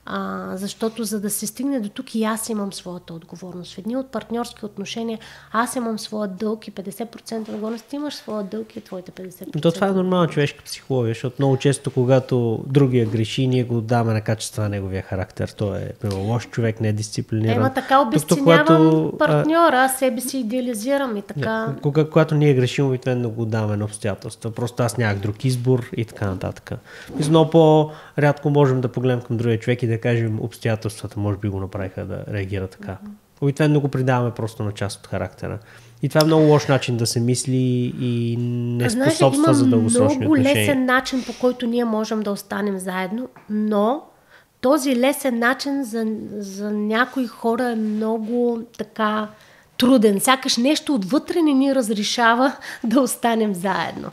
Защото за да се стигне до тук и аз имам своята отговорност. В едни от партньорски отношения аз имам своя дълг и 50% отговорност, ти имаш своя дълг и твоите 50%. То това е нормална човешка психология, защото много често, когато другия греши, ние го даваме на качества на неговия характер. Той е лош човек, не е дисциплиниран. Така обесценявам партньора, аз себе си идеализирам и така. Когато ние грешим, обикновено го даваме на обстоятелства. Просто аз нямах друг избор и така нататък. Много по-рядко можем да погледнем към другия човек и да кажем обстоятелствата, може би го направиха да реагира така. Обикновено го придаваме просто на част от характера. И това е много лош начин да се мисли и не способства за дългосрочни отношения. Има много лесен начин, по който ние можем да останем заедно, но този лесен начин за някои хора е много така труден. Сякаш нещо отвътре не ни разрешава да останем заедно.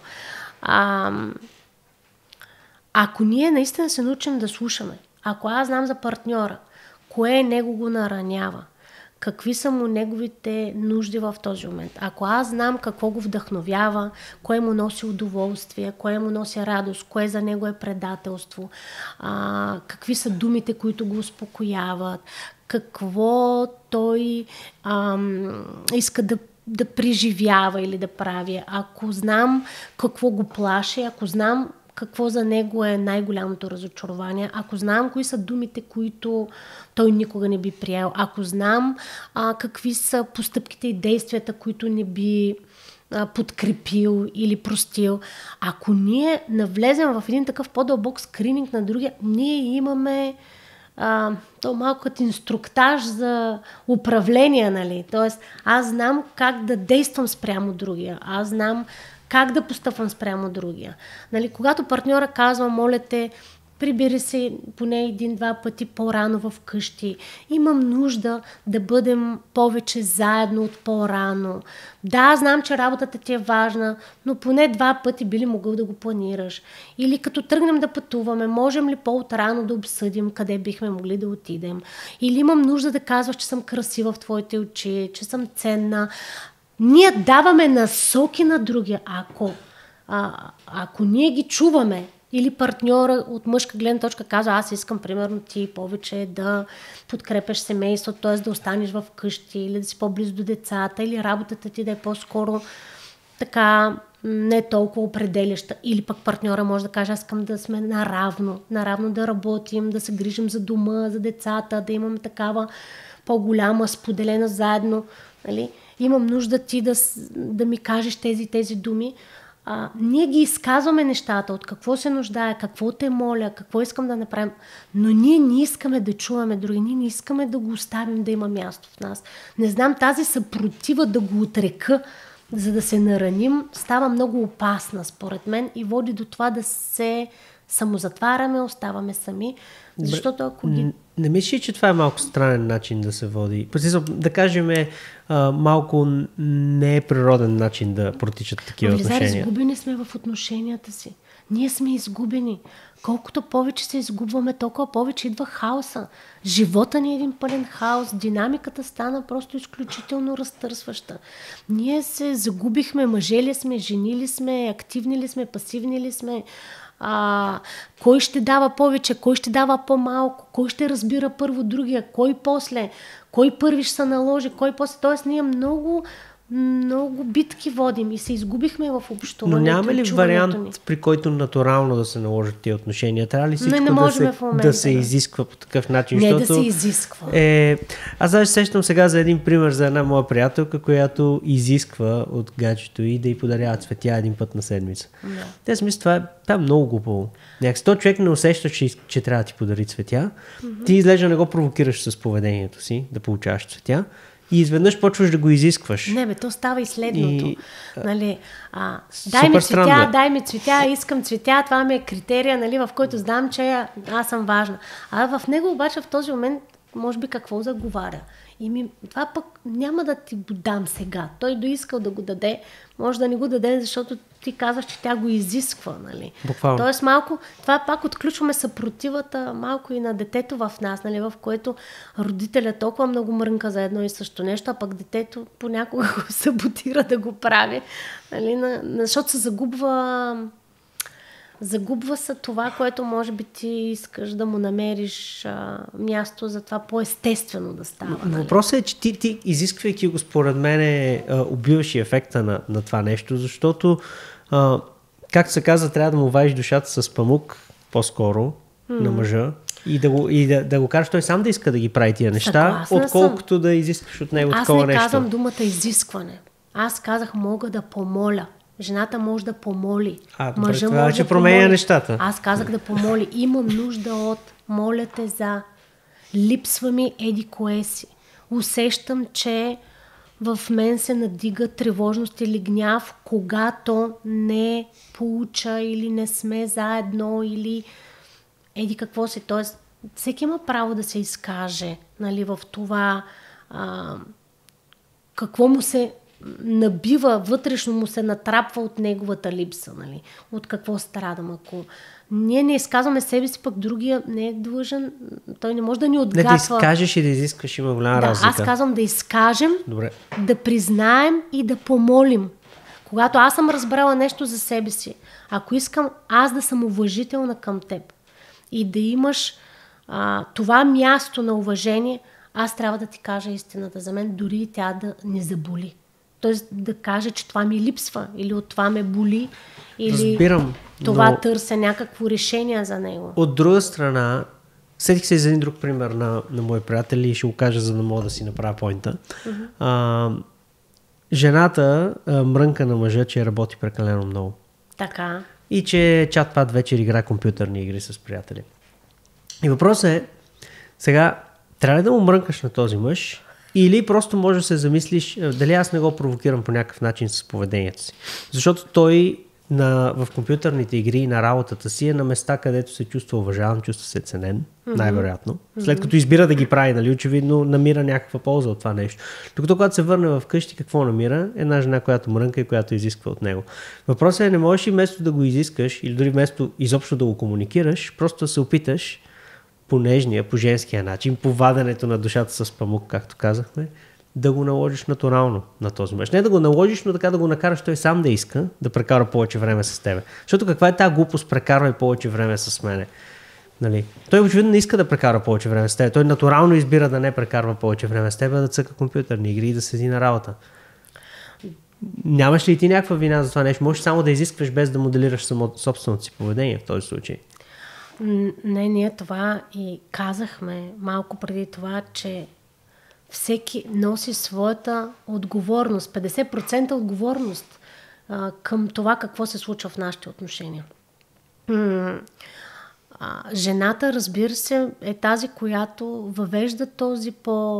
Ако ние наистина се научим да слушаме, ако аз знам за партньора, кое него го наранява, какви са му неговите нужди в този момент, ако аз знам какво го вдъхновява, кое му носи удоволствие, кое му носи радост, кое за него е предателство, какви са думите, които го успокояват, какво той иска да преживява или да прави, ако знам какво го плаши, ако знам какво за него е най-голямото разочарование, ако знам кои са думите, които той никога не би приел, ако знам какви са постъпките и действията, които не би подкрепил или простил, ако ние навлезем в един такъв по-дълбок скрининг на другия, ние имаме то малко като инструктаж за управление, нали? Тоест, аз знам как да действам спрямо другия, аз знам как да постъпвам спрямо другия. Нали, когато партньора казва, моля те, прибери се поне 1-2 пъти по-рано в къщи. Имам нужда да бъдем повече заедно от по-рано. Да, знам, че работата ти е важна, но поне 2 пъти би ли могъл да го планираш. Или като тръгнем да пътуваме, можем ли по-отрано да обсъдим къде бихме могли да отидем. Или имам нужда да казваш, че съм красива в твоите очи, че съм ценна. Ние даваме насоки на другия. Ако ние ги чуваме, или партньора от мъжка гледна точка казва, аз искам примерно ти повече да подкрепяш семейството, т.е. да останеш в къщи, или да си по-близо до децата, или работата ти да е по-скоро така не толкова определяща. Или пък партньора може да каже, аз искам да сме наравно да работим, да се грижим за дома, за децата, да имаме такава по-голяма споделена заедно. Нали? Имам нужда ти да ми кажеш тези думи. Ние ги изказваме нещата, от какво се нуждае, какво те моля, какво искам да направим, но ние не искаме да чуваме други, ние не искаме да го оставим да има място в нас. Не знам, тази съпротива да го отрека, за да се нараним, става много опасна според мен и води до това да се самозатваряме, оставаме сами, защото ако ги... Не мислиш, че това е малко странен начин да се води? Да кажем, малко не е природен начин да протичат такива отношения. Изгубени сме в отношенията си. Ние сме изгубени. Колкото повече се изгубваме, толкова повече идва хаоса. Живота ни е един пълен хаос. Динамиката стана просто изключително разтърсваща. Ние се загубихме, мъже ли сме, жени ли сме, активни ли сме, пасивни ли сме. Кой ще дава повече, кой ще дава по-малко, кой ще разбира първо другия, кой после, кой първи ще се наложи, кой после. Тоест ние много битки водим и се изгубихме в общуването. Но няма ли вариант, при който натурално да се наложат тия отношения? Трябва ли всичко да се изисква по такъв начин? Не да се изисква. Аз даже сещам сега за един пример за една моя приятелка, която изисква от гаджето и да й подарява цветя 1 път на седмица. Те смисъл, това е много глупаво. Някакси този човек не усеща, че трябва да ти подари цветя. Ти изглежда не го провокираш с поведението си да получаваш цветя. И изведнъж почваш да го изискваш. Не, то става и следното. Нали, дай ми цветя, дай ми цветя, искам цветя, това ми е критерия, нали, в който знам, че аз съм важна. В него обаче в този момент може би какво заговаря. Това пък няма да ти го дам сега. Той доискал да го даде, може да не го даде, защото ти казваш, че тя го изисква. Нали? Буквално. Тоест малко, това пак отключваме съпротивата малко и на детето в нас, нали? В което родителя толкова много мрънка за едно и също нещо, а пък детето понякога го саботира да го прави, нали? Защото се загубва загубва се това, което може би ти искаш да му намериш място за това по-естествено да става. Нали? Въпросът е, че ти изисквайки го, според мен, убиваш и ефекта на това нещо, защото, както се казва, трябва да му вадиш душата с памук по-скоро на мъжа и да го караш той сам да иска да ги прави тия неща, отколкото да изискаш от него такова нещо. Аз не казвам думата изискване. Аз казах мога да помоля. Жената може да помоли. Мъжа това може че да променя помоли. нещата. Аз казах да помоли. Имам нужда от, моля те за, липсва ми еди кое си. Усещам, че в мен се надига тревожност или гняв, когато не получа или не сме заедно или еди какво си. Тоест, всеки има право да се изкаже, нали, в това какво му се набива, вътрешно му се натрапва от неговата липса, нали? От какво страдам. Ако ние не изказваме себе си, пък другия не е длъжен, той не може да ни отгатва. Да изкажеш и да изискаш, има голяма разлика. Аз казвам да изкажем, Добре. да признаем и да помолим. Когато аз съм разбрала нещо за себе си, ако искам аз да съм уважителна към теб и да имаш това място на уважение, аз трябва да ти кажа истината за мен, дори и тя да не заболи. Тоест да кажа, че това ми липсва или от това ме боли или разбирам, това търся някакво решение за него. От друга страна, сетих се и за един друг пример на мои приятели и ще го кажа, за да мога да си направя поинта. Жената мрънка на мъжа, че работи прекалено много. Така. И че чат-пат вечер игра компютърни игри с приятели. И въпросът е, сега, трябва ли да му мрънкаш на този мъж или просто може да се замислиш дали аз не го провокирам по някакъв начин с поведението си. Защото той в компютърните игри и на работата си е на места, където се чувства уважаван, чувства се ценен, най-вероятно. След като избира да ги прави, нали, очевидно намира някаква полза от това нещо. Докато когато се върне в къщи, какво намира? Една жена, която мрънка и която изисква от него. Въпросът е, не можеш и вместо да го изискаш или дори вместо изобщо да го комуникираш, просто да се опиташ по нежния, по женския начин, по ваденето на душата с памук, както казахме, да го наложиш натурално на този мъж. Не да го наложиш, но така да го накараш той сам да иска да прекара повече време с тебе. Защото каква е тази глупост, прекарвай повече време с мене? Нали? Той очевидно не иска да прекара повече време с тебе. Той натурално избира да не прекарва повече време с тебе, да цъка компютърни игри и да седи на работа. Нямаш ли ти някаква вина за това нещо? Можеш само да изискваш без да моделираш собственото си поведение в този случай. Не, ние това и казахме малко преди това, че всеки носи своята отговорност, 50% отговорност към това какво се случва в нашите отношения. Жената, разбира се, е тази, която въвежда този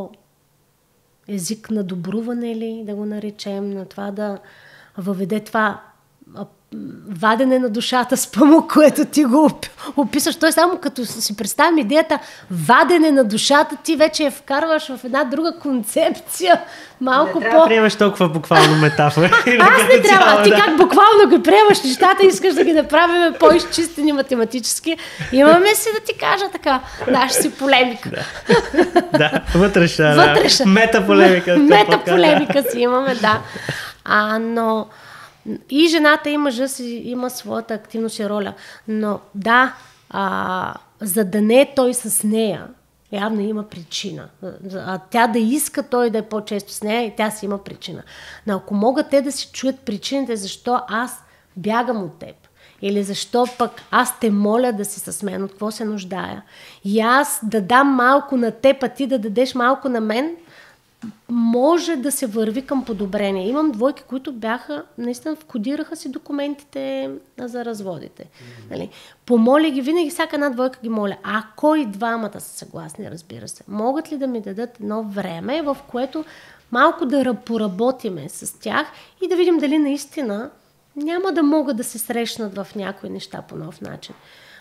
език на добруване, ли, да го наречем, на това да въведе това вадене на душата с памук, което ти го описаш. Той само като си представим идеята вадене на душата, ти вече я вкарваш в една друга концепция. Малко не трябва да приемаш толкова буквално метафора. Аз не трябва. Ти как буквално ги приемаш нещата, искаш да ги направим по-изчистени математически. Имаме си да ти кажа така. Наша си полемика. Да, вътрешна. Метаполемика. Метаполемика си имаме, да. Но и жената и мъжа си има своята активност и роля. Но да, за да не е той с нея, явно има причина. Тя да иска той да е по-често с нея и тя си има причина. Но ако могат те да си чуят причините, защо аз бягам от теб, или защо пък аз те моля да си с мен, от какво се нуждая, и аз да дам малко на теб, а ти да дадеш малко на мен, може да се върви към подобрение. Имам двойки, които наистина вкодираха си документите за разводите. Нали? Помоля ги, винаги всяка една двойка ги моля. Ако и двамата са съгласни, разбира се, могат ли да ми дадат едно време, в което малко да поработиме с тях и да видим дали наистина няма да могат да се срещнат в някои неща по нов начин.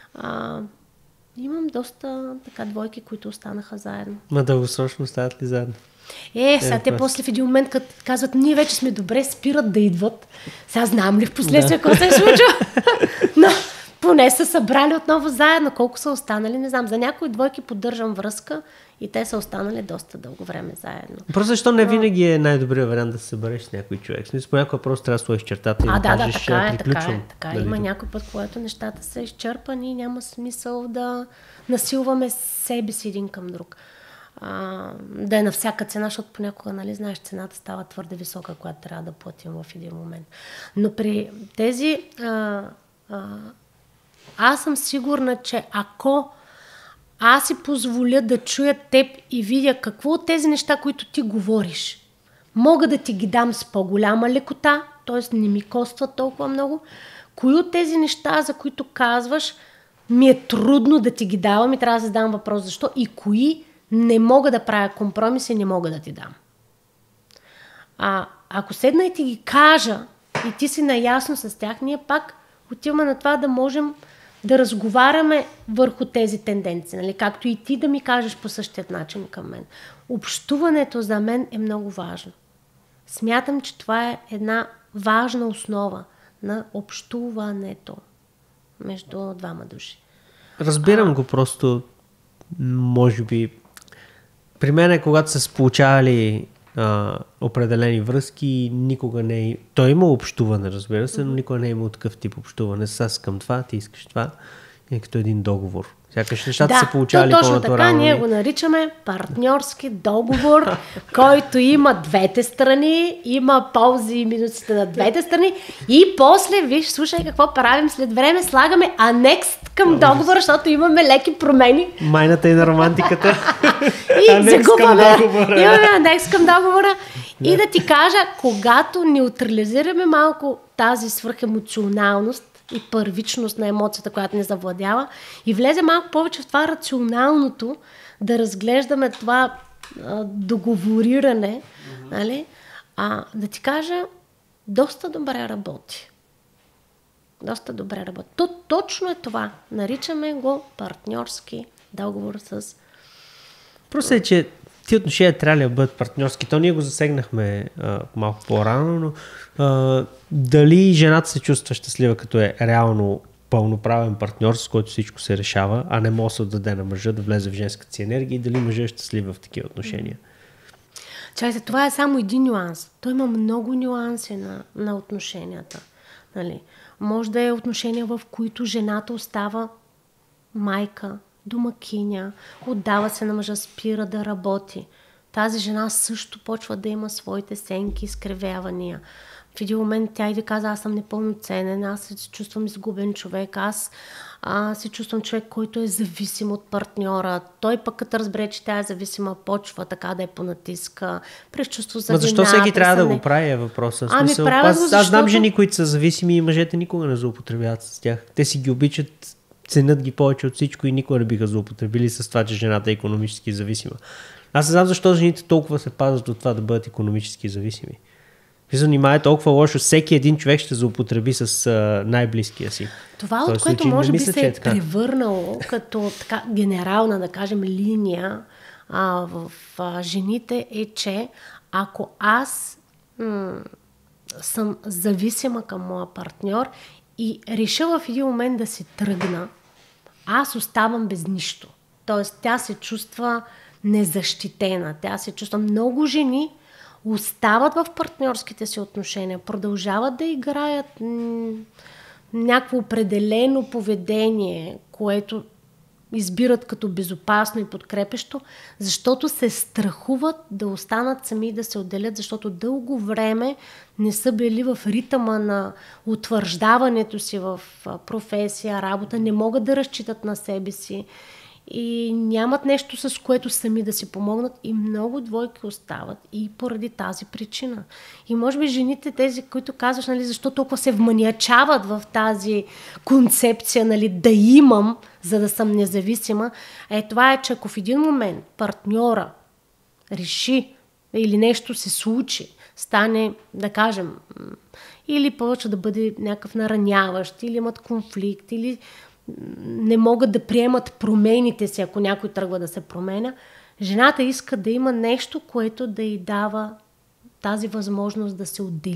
Имам доста така двойки, които останаха заедно. Дългосрочно остават ли заедно? Сега те после в един момент, като казват, ние вече сме добре, спират да идват. Сега знам ли в последствие какво се е случило? Но поне са събрали отново заедно. Колко са останали, не знам. За някои двойки поддържам връзка и те са останали доста дълго време заедно. Просто защо не винаги е най-добрият вариант да се събереш с някой човек? Смисъл, понякога просто трябва да сложиш чертата и да кажеш, приключвам. Така. Има някой път, когато нещата са изчерпани и няма смисъл да насилваме себе си един към друг. Да е на всяка цена, защото понякога, нали, знаеш, цената става твърде висока, която трябва да платим в един момент. Но при тези... аз съм сигурна, че ако аз си позволя да чуя теб и видя какво от тези неща, които ти говориш, мога да ти ги дам с по-голяма лекота, т.е. не ми коства толкова много, кои от тези неща, за които казваш, ми е трудно да ти ги давам и трябва да задам въпрос защо, и кои не мога да правя компромиси, не мога да ти дам. Ако седна и ти ги кажа и ти си наясно с тях, ние пак отиваме на това да можем да разговаряме върху тези тенденции, нали? Както и ти да ми кажеш по същия начин към мен. Общуването за мен е много важно. Смятам, че това е една важна основа на общуването между двама души. Разбирам го, просто може би при мен е, когато са се получавали определени връзки, никога не е... Той е имал общуване, разбира се, но никога не е имал такъв тип общуване. Аз искам това, ти искаш това. И като един договор. Сякаш нещата са получавали по-натурално. Точно така, ние го наричаме партньорски договор, който има двете страни, има ползи и минусите на двете страни и после, виж, слушай какво правим след време, слагаме анекс към договора, защото имаме леки промени. Майната и на романтиката. И загубваме. Имаме анекс към договора. И да ти кажа, когато неутрализираме малко тази свръхемоционалност и първичност на емоцията, която ни завладява, и влезе малко повече в това рационалното, да разглеждаме това договориране, нали? Да ти кажа, доста добре работи. Доста добре работи. Точно е това. Наричаме го партньорски договор с... Просто е, че ти отношения трябва да бъдат партньорски. То ние го засегнахме малко по-рано, но дали жената се чувства щастлива, като е реално пълноправен партньор, с който всичко се решава, а не може да се отдаде на мъжа, да влезе в женската си енергия, и дали мъжът е щастлив в такива отношения. Чакайте, това е само един нюанс. Той има много нюанси на отношенията. Нали? Може да е отношения, в които жената остава майка, домакиня, отдава се на мъжа, спира да работи. Тази жена също почва да има своите сенки, изкривявания. В един момент тя и да каза, аз съм непълноценен, аз се чувствам изгубен човек, аз се чувствам човек, който е зависим от партньора. Той пък като разбере, че тя е зависима, почва така да я понатиска, през чувство за вина. Защо всеки трябва да го прави е въпроса? Смисъл, аз знам жени, които са зависими и мъжете никога не злоупотребяват с тях. Те си ги обичат, ценят ги повече от всичко и никога не биха злоупотребили с това, че жената е икономически зависима. Аз не знам защо жените толкова се пазват от това да бъдат икономически зависими. Нима е толкова лошо. Всеки един човек ще злоупотреби с най-близкия си. Това, от което може би се е превърнало като така генерална, да кажем, линия в жените е, че ако аз съм зависима към моя партньор и реша в един момент да се тръгна, аз оставам без нищо. Тоест, тя се чувства незащитена. Тя се чувства... Много жени остават в партньорските си отношения, продължават да играят някакво определено поведение, което избират като безопасно и подкрепещо, защото се страхуват да останат сами и да се отделят, защото дълго време не са били в ритъма на утвърждаването си в професия, работа, не могат да разчитат на себе си и нямат нещо, с което сами да си помогнат, и много двойки остават и поради тази причина. И може би жените, тези, които казваш, нали, защо толкова се вманиачават в тази концепция, нали, да имам, за да съм независима, това е, че ако в един момент партньора реши или нещо се случи, стане, да кажем, или повече да бъде някакъв нараняващ, или имат конфликт, или не могат да приемат промените си, ако някой тръгва да се променя, жената иска да има нещо, което да й дава тази възможност да се отдели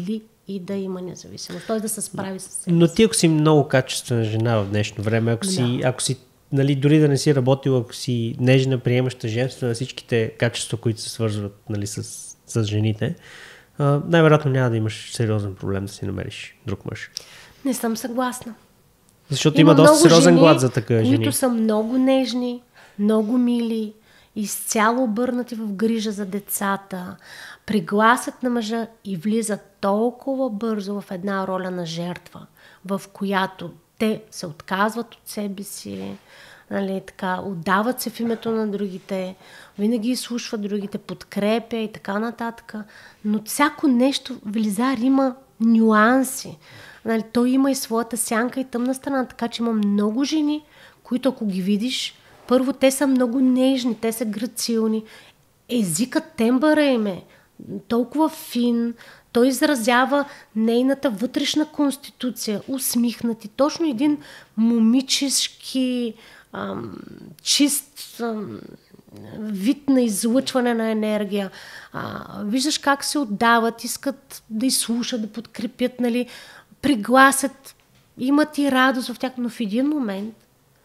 и да има независимост. Той да се справи с себе. Но ти, ако си много качествена жена в днешно време, ако си нали, дори да не си работила, ако си нежна, приемаща, женствена, всичките качества, които се свързват нали, с жените, най-вероятно няма да имаш сериозен проблем да си намериш друг мъж. Не съм съгласна. Защото има доста сериозен глад за такива жени. Които са много нежни, много мили, изцяло обърнати в грижа за децата, пригласят на мъжа и влизат толкова бързо в една роля на жертва, в която те се отказват от себе си, нали, така, отдават се в името на другите, винаги изслушват другите, подкрепя и така нататък. Но всяко нещо, Велизар, има нюанси. Нали, той има и своята сянка и тъмна страна, така че има много жени, които ако ги видиш, първо те са много нежни, те са грацилни. Езикът, тембъра им е толкова фин, той изразява нейната вътрешна конституция, усмихнати. Точно един момичешки, чист вид на излъчване на енергия. Виждаш как се отдават, искат да изслушат, да подкрепят, нали, пригласят, имат и радост в тях, но в един момент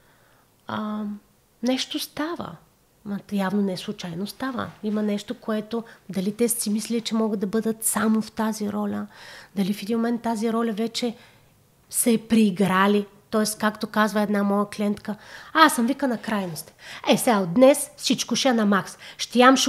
нещо става. Явно не случайно става. Има нещо, което дали те си мислили, че могат да бъдат само в тази роля, дали в един момент тази роля вече се е преиграли. Тоест, както казва една моя клиентка, аз съм вика на крайности. Сега от днес всичко ще е на макс. Ще ям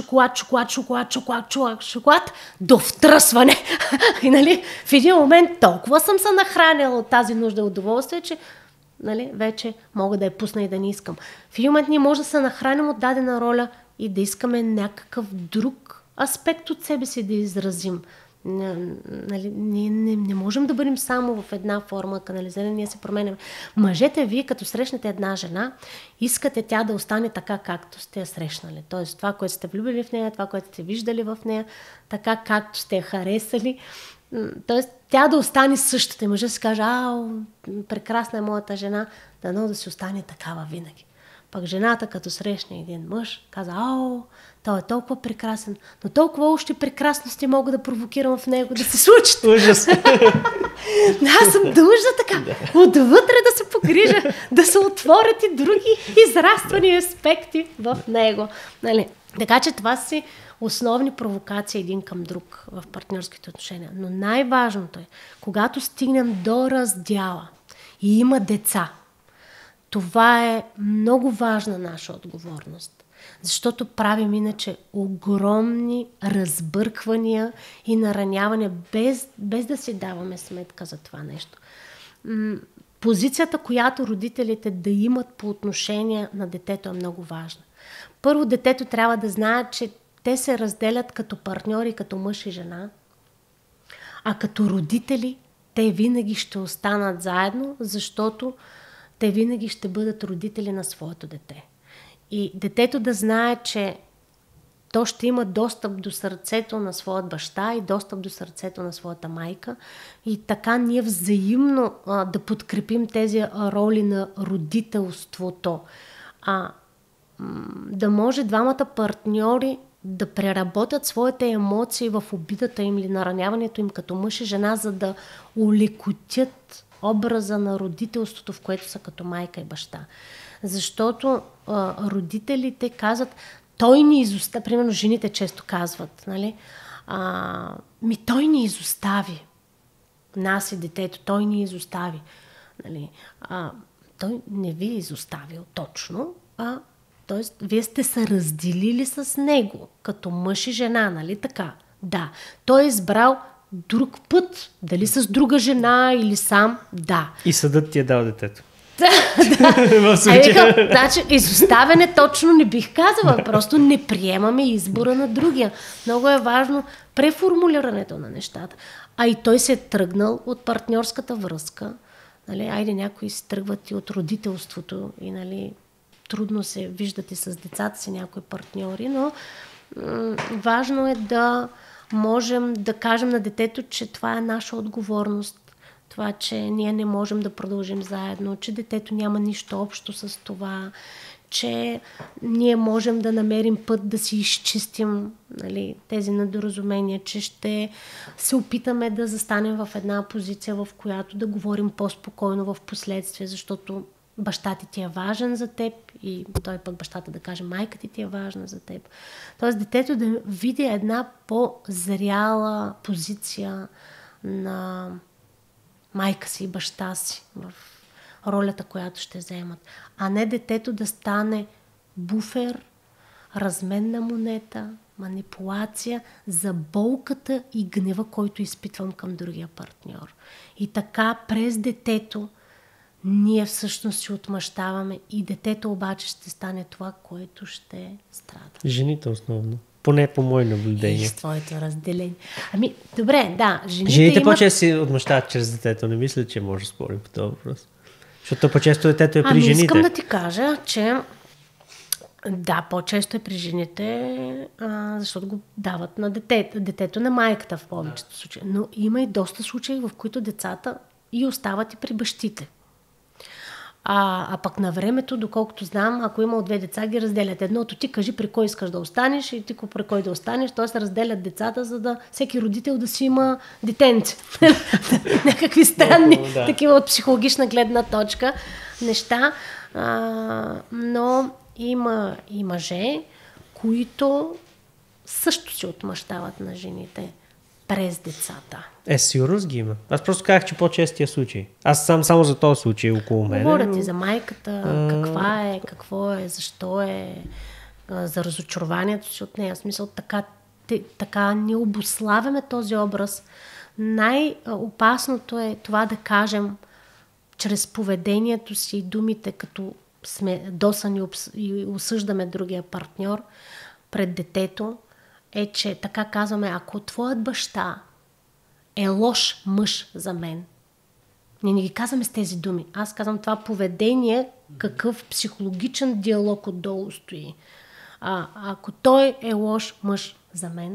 шоколад до втръсване. И нали, в един момент толкова съм се нахранила от тази нужда от удоволствие, че нали, вече мога да я пусна и да не искам. В един момент ние може да се нахраним от дадена роля и да искаме някакъв друг аспект от себе си да изразим. Нали, не можем да бъдем само в една форма канализиране, ние се променяме. Мъжете, вие като срещнете една жена, искате тя да остане така, както сте я срещнали. Тоест това, което сте влюбили в нея, това, което сте виждали в нея, така, както сте я харесали. Тоест тя да остане същата. Мъжът си каже, прекрасна е моята жена, дано да си остане такава винаги. Пък жената, като срещне един мъж, каза, той е толкова прекрасен, но толкова още прекрасности мога да провокирам в него да се случат. Ужас. Аз съм дължна така, отвътре да се погрижа, да се отворят и други израствани аспекти в него. Нали? Така че това си основни провокации един към друг в партньорските отношения. Но най-важното е, когато стигнем до раздяла и има деца, това е много важна наша отговорност. Защото правим иначе огромни разбърквания и наранявания, без да си даваме сметка за това нещо. Позицията, която родителите да имат по отношение на детето е много важна. Първо, детето трябва да знае, че те се разделят като партньори, като мъж и жена, а като родители те винаги ще останат заедно, защото те винаги ще бъдат родители на своето дете. И детето да знае, че то ще има достъп до сърцето на своят баща и достъп до сърцето на своята майка. И така ние взаимно да подкрепим тези роли на родителството. Да може двамата партньори да преработят своите емоции в обидата им или нараняването им като мъж и жена, за да улекотят образа на родителството, в което са като майка и баща. Защото родителите казват, той ни изостави, примерно жените често казват, нали? Той ни изостави. Нас и детето, той ни изостави. Нали? Той не ви е изоставил точно, тоест, вие сте се разделили с него, като мъж и жена, нали така? Да. Той е избрал друг път, дали с друга жена или сам, да. И съдът ти е дал детето. Да. Значи, изоставяне точно не бих казала, просто не приемаме избора на другия. Много е важно преформулирането на нещата. И той се е тръгнал от партньорската връзка. Нали? Айде, някои се тръгват и от родителството и нали, трудно се виждат и с децата си някои партньори, но важно е да можем да кажем на детето, че това е наша отговорност. Това, че ние не можем да продължим заедно, че детето няма нищо общо с това, че ние можем да намерим път да си изчистим, нали, тези недоразумения, че ще се опитаме да застанем в една позиция, в която да говорим по-спокойно в последствие, защото баща ти е важен за теб и той пък бащата да каже майка ти е важна за теб. Тоест детето да види една по-зряла позиция на майка си и баща си в ролята, която ще вземат. А не детето да стане буфер, разменна монета, манипулация за болката и гнева, който изпитвам към другия партньор. И така през детето ние всъщност си отмъщаваме и детето обаче ще стане това, което ще страда. Жените основно. Поне по мое наблюдение. И с твоето разделение. Ами, добре, да. Жените имат... по-често си отмъщават чрез детето. Не мисля, че може да спорим по този въпрос. Защото по-често детето е при жените. Искам да ти кажа, че да, по-често е при жените, защото го дават на детето на майката в повечето случаи. Но има и доста случаи, в които децата и остават и при бащите. А пък на времето, доколкото знам, ако има от две деца, ги разделят. Едното ти кажи при кой искаш да останеш и ти при кой да останеш. Т.е. разделят децата, за да всеки родител да си има детенце. Някакви странни, такива от психологична гледна точка неща. Но има и мъже, които също се отмъщават на жените през децата. Сигурно ги има. Аз просто казах, че по-честия случай. Аз само за този случай около мен. Говоря ти за майката, каква е, какво е, защо е, за разочарованието си от нея. В смисъл, така ни обуславяме този образ. Най-опасното е това да кажем чрез поведението си и думите, като сме досани и осъждаме другия партньор пред детето, е, че така казваме, ако твоят баща е лош мъж за мен. Ние не ги казваме с тези думи. Аз казвам това поведение, какъв психологичен диалог отдолу стои. Ако той е лош мъж за мен,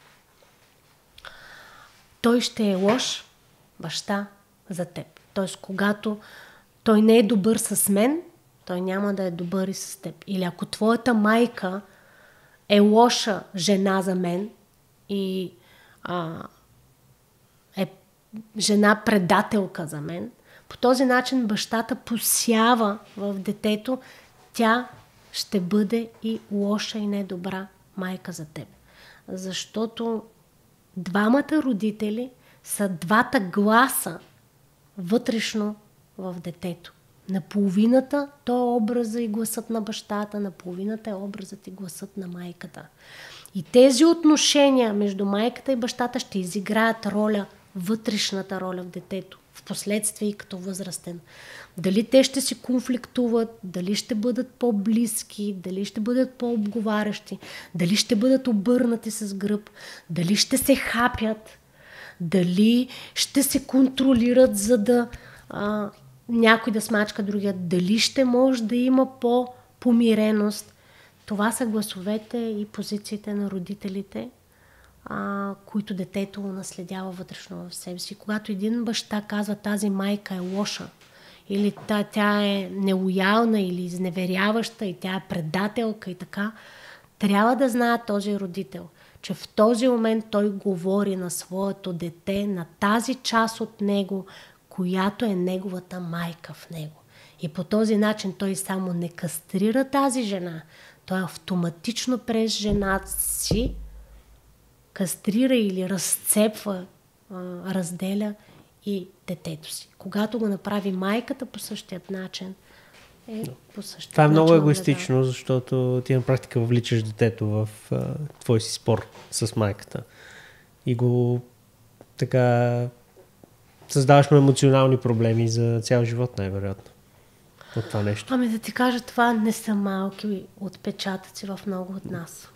той ще е лош баща за теб. Тоест, когато той не е добър с мен, той няма да е добър и с теб. Или ако твоята майка е лоша жена за мен и е жена предателка за мен, по този начин бащата посява в детето, тя ще бъде и лоша и недобра майка за теб. Защото двамата родители са двата гласа вътрешно в детето. Наполовината то е образа и гласът на бащата, наполовината е образът и гласът на майката. И тези отношения между майката и бащата ще изиграят роля, вътрешната роля в детето, в последствие и като възрастен. Дали те ще си конфликтуват, дали ще бъдат по-близки, дали ще бъдат по-обговарящи, дали ще бъдат обърнати с гръб, дали ще се хапят, дали ще се контролират, за да някой да смачка другия, дали ще може да има по-помиреност. Това са гласовете и позициите на родителите, които детето наследява вътрешно в себе си. Когато един баща казва, тази майка е лоша, или тя е нелоялна, или изневеряваща, и тя е предателка и така, трябва да знае този родител, че в този момент той говори на своето дете, на тази част от него, която е неговата майка в него. И по този начин той само не кастрира тази жена, той автоматично през жената си кастрира или разцепва, разделя и детето си. Когато го направи майката по същият начин, по същия това е много начин егоистично, защото ти на практика въвличаш детето в твой си спор с майката. И го така създаваш му емоционални проблеми за цял живот, най-вероятно. От това нещо. Ами да ти кажа, това не са малки отпечатъци в много от нас.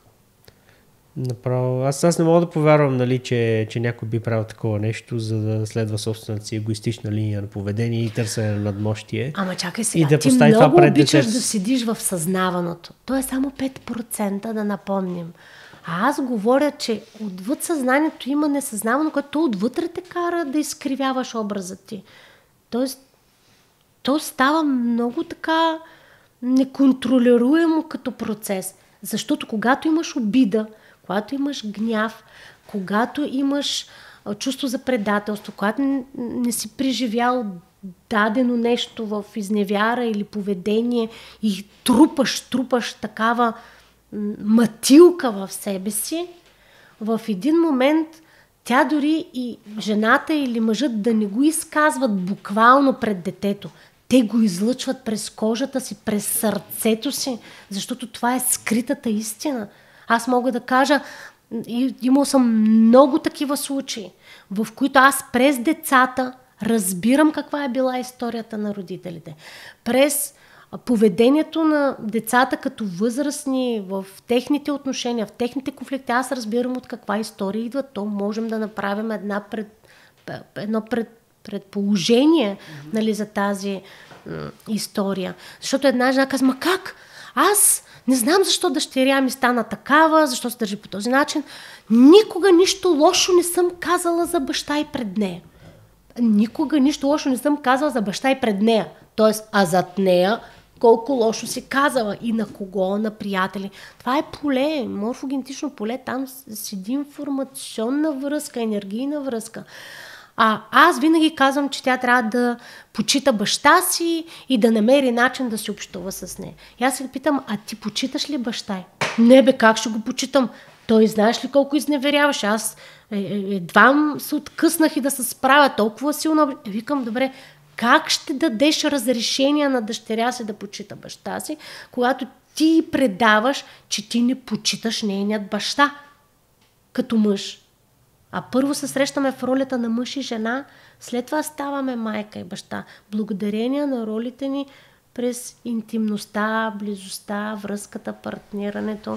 Направо. Аз не мога да повярвам, нали, че някой би правил такова нещо, за да следва собствената си егоистична линия на поведение и търсене на надмощие. Ама чакай сега, да ти много обичаш да седиш в съзнаваното. То е само 5%, да напомним. А аз говоря, че отвъд съзнанието има несъзнавано, което отвътре те кара да изкривяваш образа ти. Тоест, то става много така неконтролируемо като процес. Защото когато имаш обида, когато имаш гняв, когато имаш чувство за предателство, когато не си преживял дадено нещо в изневяра или поведение и трупаш такава матилка в себе си, в един момент тя дори и жената или мъжът да не го изказват буквално пред детето. Те го излъчват през кожата си, през сърцето си, защото това е скритата истина. Аз мога да кажа, имал съм много такива случаи, в които аз през децата разбирам каква е била историята на родителите. През поведението на децата като възрастни в техните отношения, в техните конфликти, аз разбирам от каква история идва. То можем да направим едно предположение, нали, за тази история. Защото една жена казва, как? Аз не знам защо дъщеря ми стана такава, защо се държи по този начин. Никога нищо лошо не съм казала за баща и пред нея. Никога нищо лошо не съм казала за баща и пред нея. Тоест, а зад нея колко лошо си казала и на кого, на приятели. Това е поле, морфогенетично поле, там седи информационна връзка, енергийна връзка. Аз винаги казвам, че тя трябва да почита баща си и да намери начин да се общува с нея. И аз се питам, а ти почиташ ли баща? Не бе, как ще го почитам? Той знаеш ли колко изневеряваш? Аз едва се откъснах и да се справя толкова силно. Викам, добре, как ще дадеш разрешение на дъщеря си да почита баща си, когато ти предаваш, че ти не почиташ нейният баща като мъж? А първо се срещаме в ролята на мъж и жена, след това ставаме майка и баща. Благодарение на ролите ни през интимността, близостта, връзката, партнирането.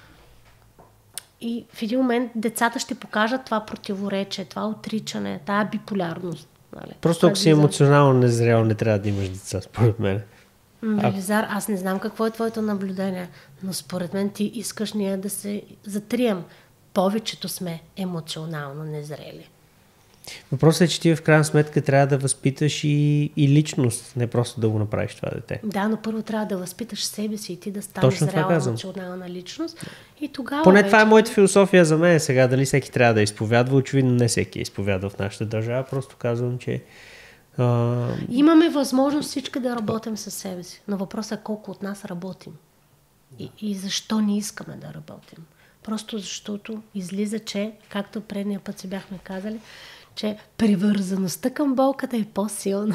И в един момент децата ще покажат това противоречие, това отричане, тая биполярност. Нали? Просто ако си емоционално незрял, не трябва да имаш деца, според мен. Велизар, аз не знам какво е твоето наблюдение, но според мен ти искаш ние да се затрием. Повечето сме емоционално незрели. Въпросът е, че ти в крайна сметка трябва да възпиташ и личност, не просто да го направиш това дете. Да, но първо трябва да възпиташ себе си и ти да станеш зряла емоционална личност. И тогава поне това е моята философия за мен сега. Дали всеки трябва да изповядва? Очевидно не всеки е изповядва в нашата държава. Просто казвам, че... Имаме възможност всички да работим със себе си. Но въпросът е колко от нас работим. И защо не искаме да работим. Просто защото излиза, че, както предния път си бяхме казали, че привързаността към болката е по-силна.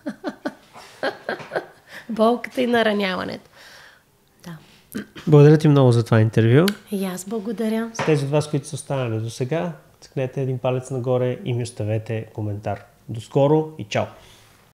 Болката и нараняването. Да. Благодаря ти много за това интервю. И аз благодаря. С тези от вас, които са останали до сега, цъкнете един палец нагоре и ми оставете коментар. До скоро и чао!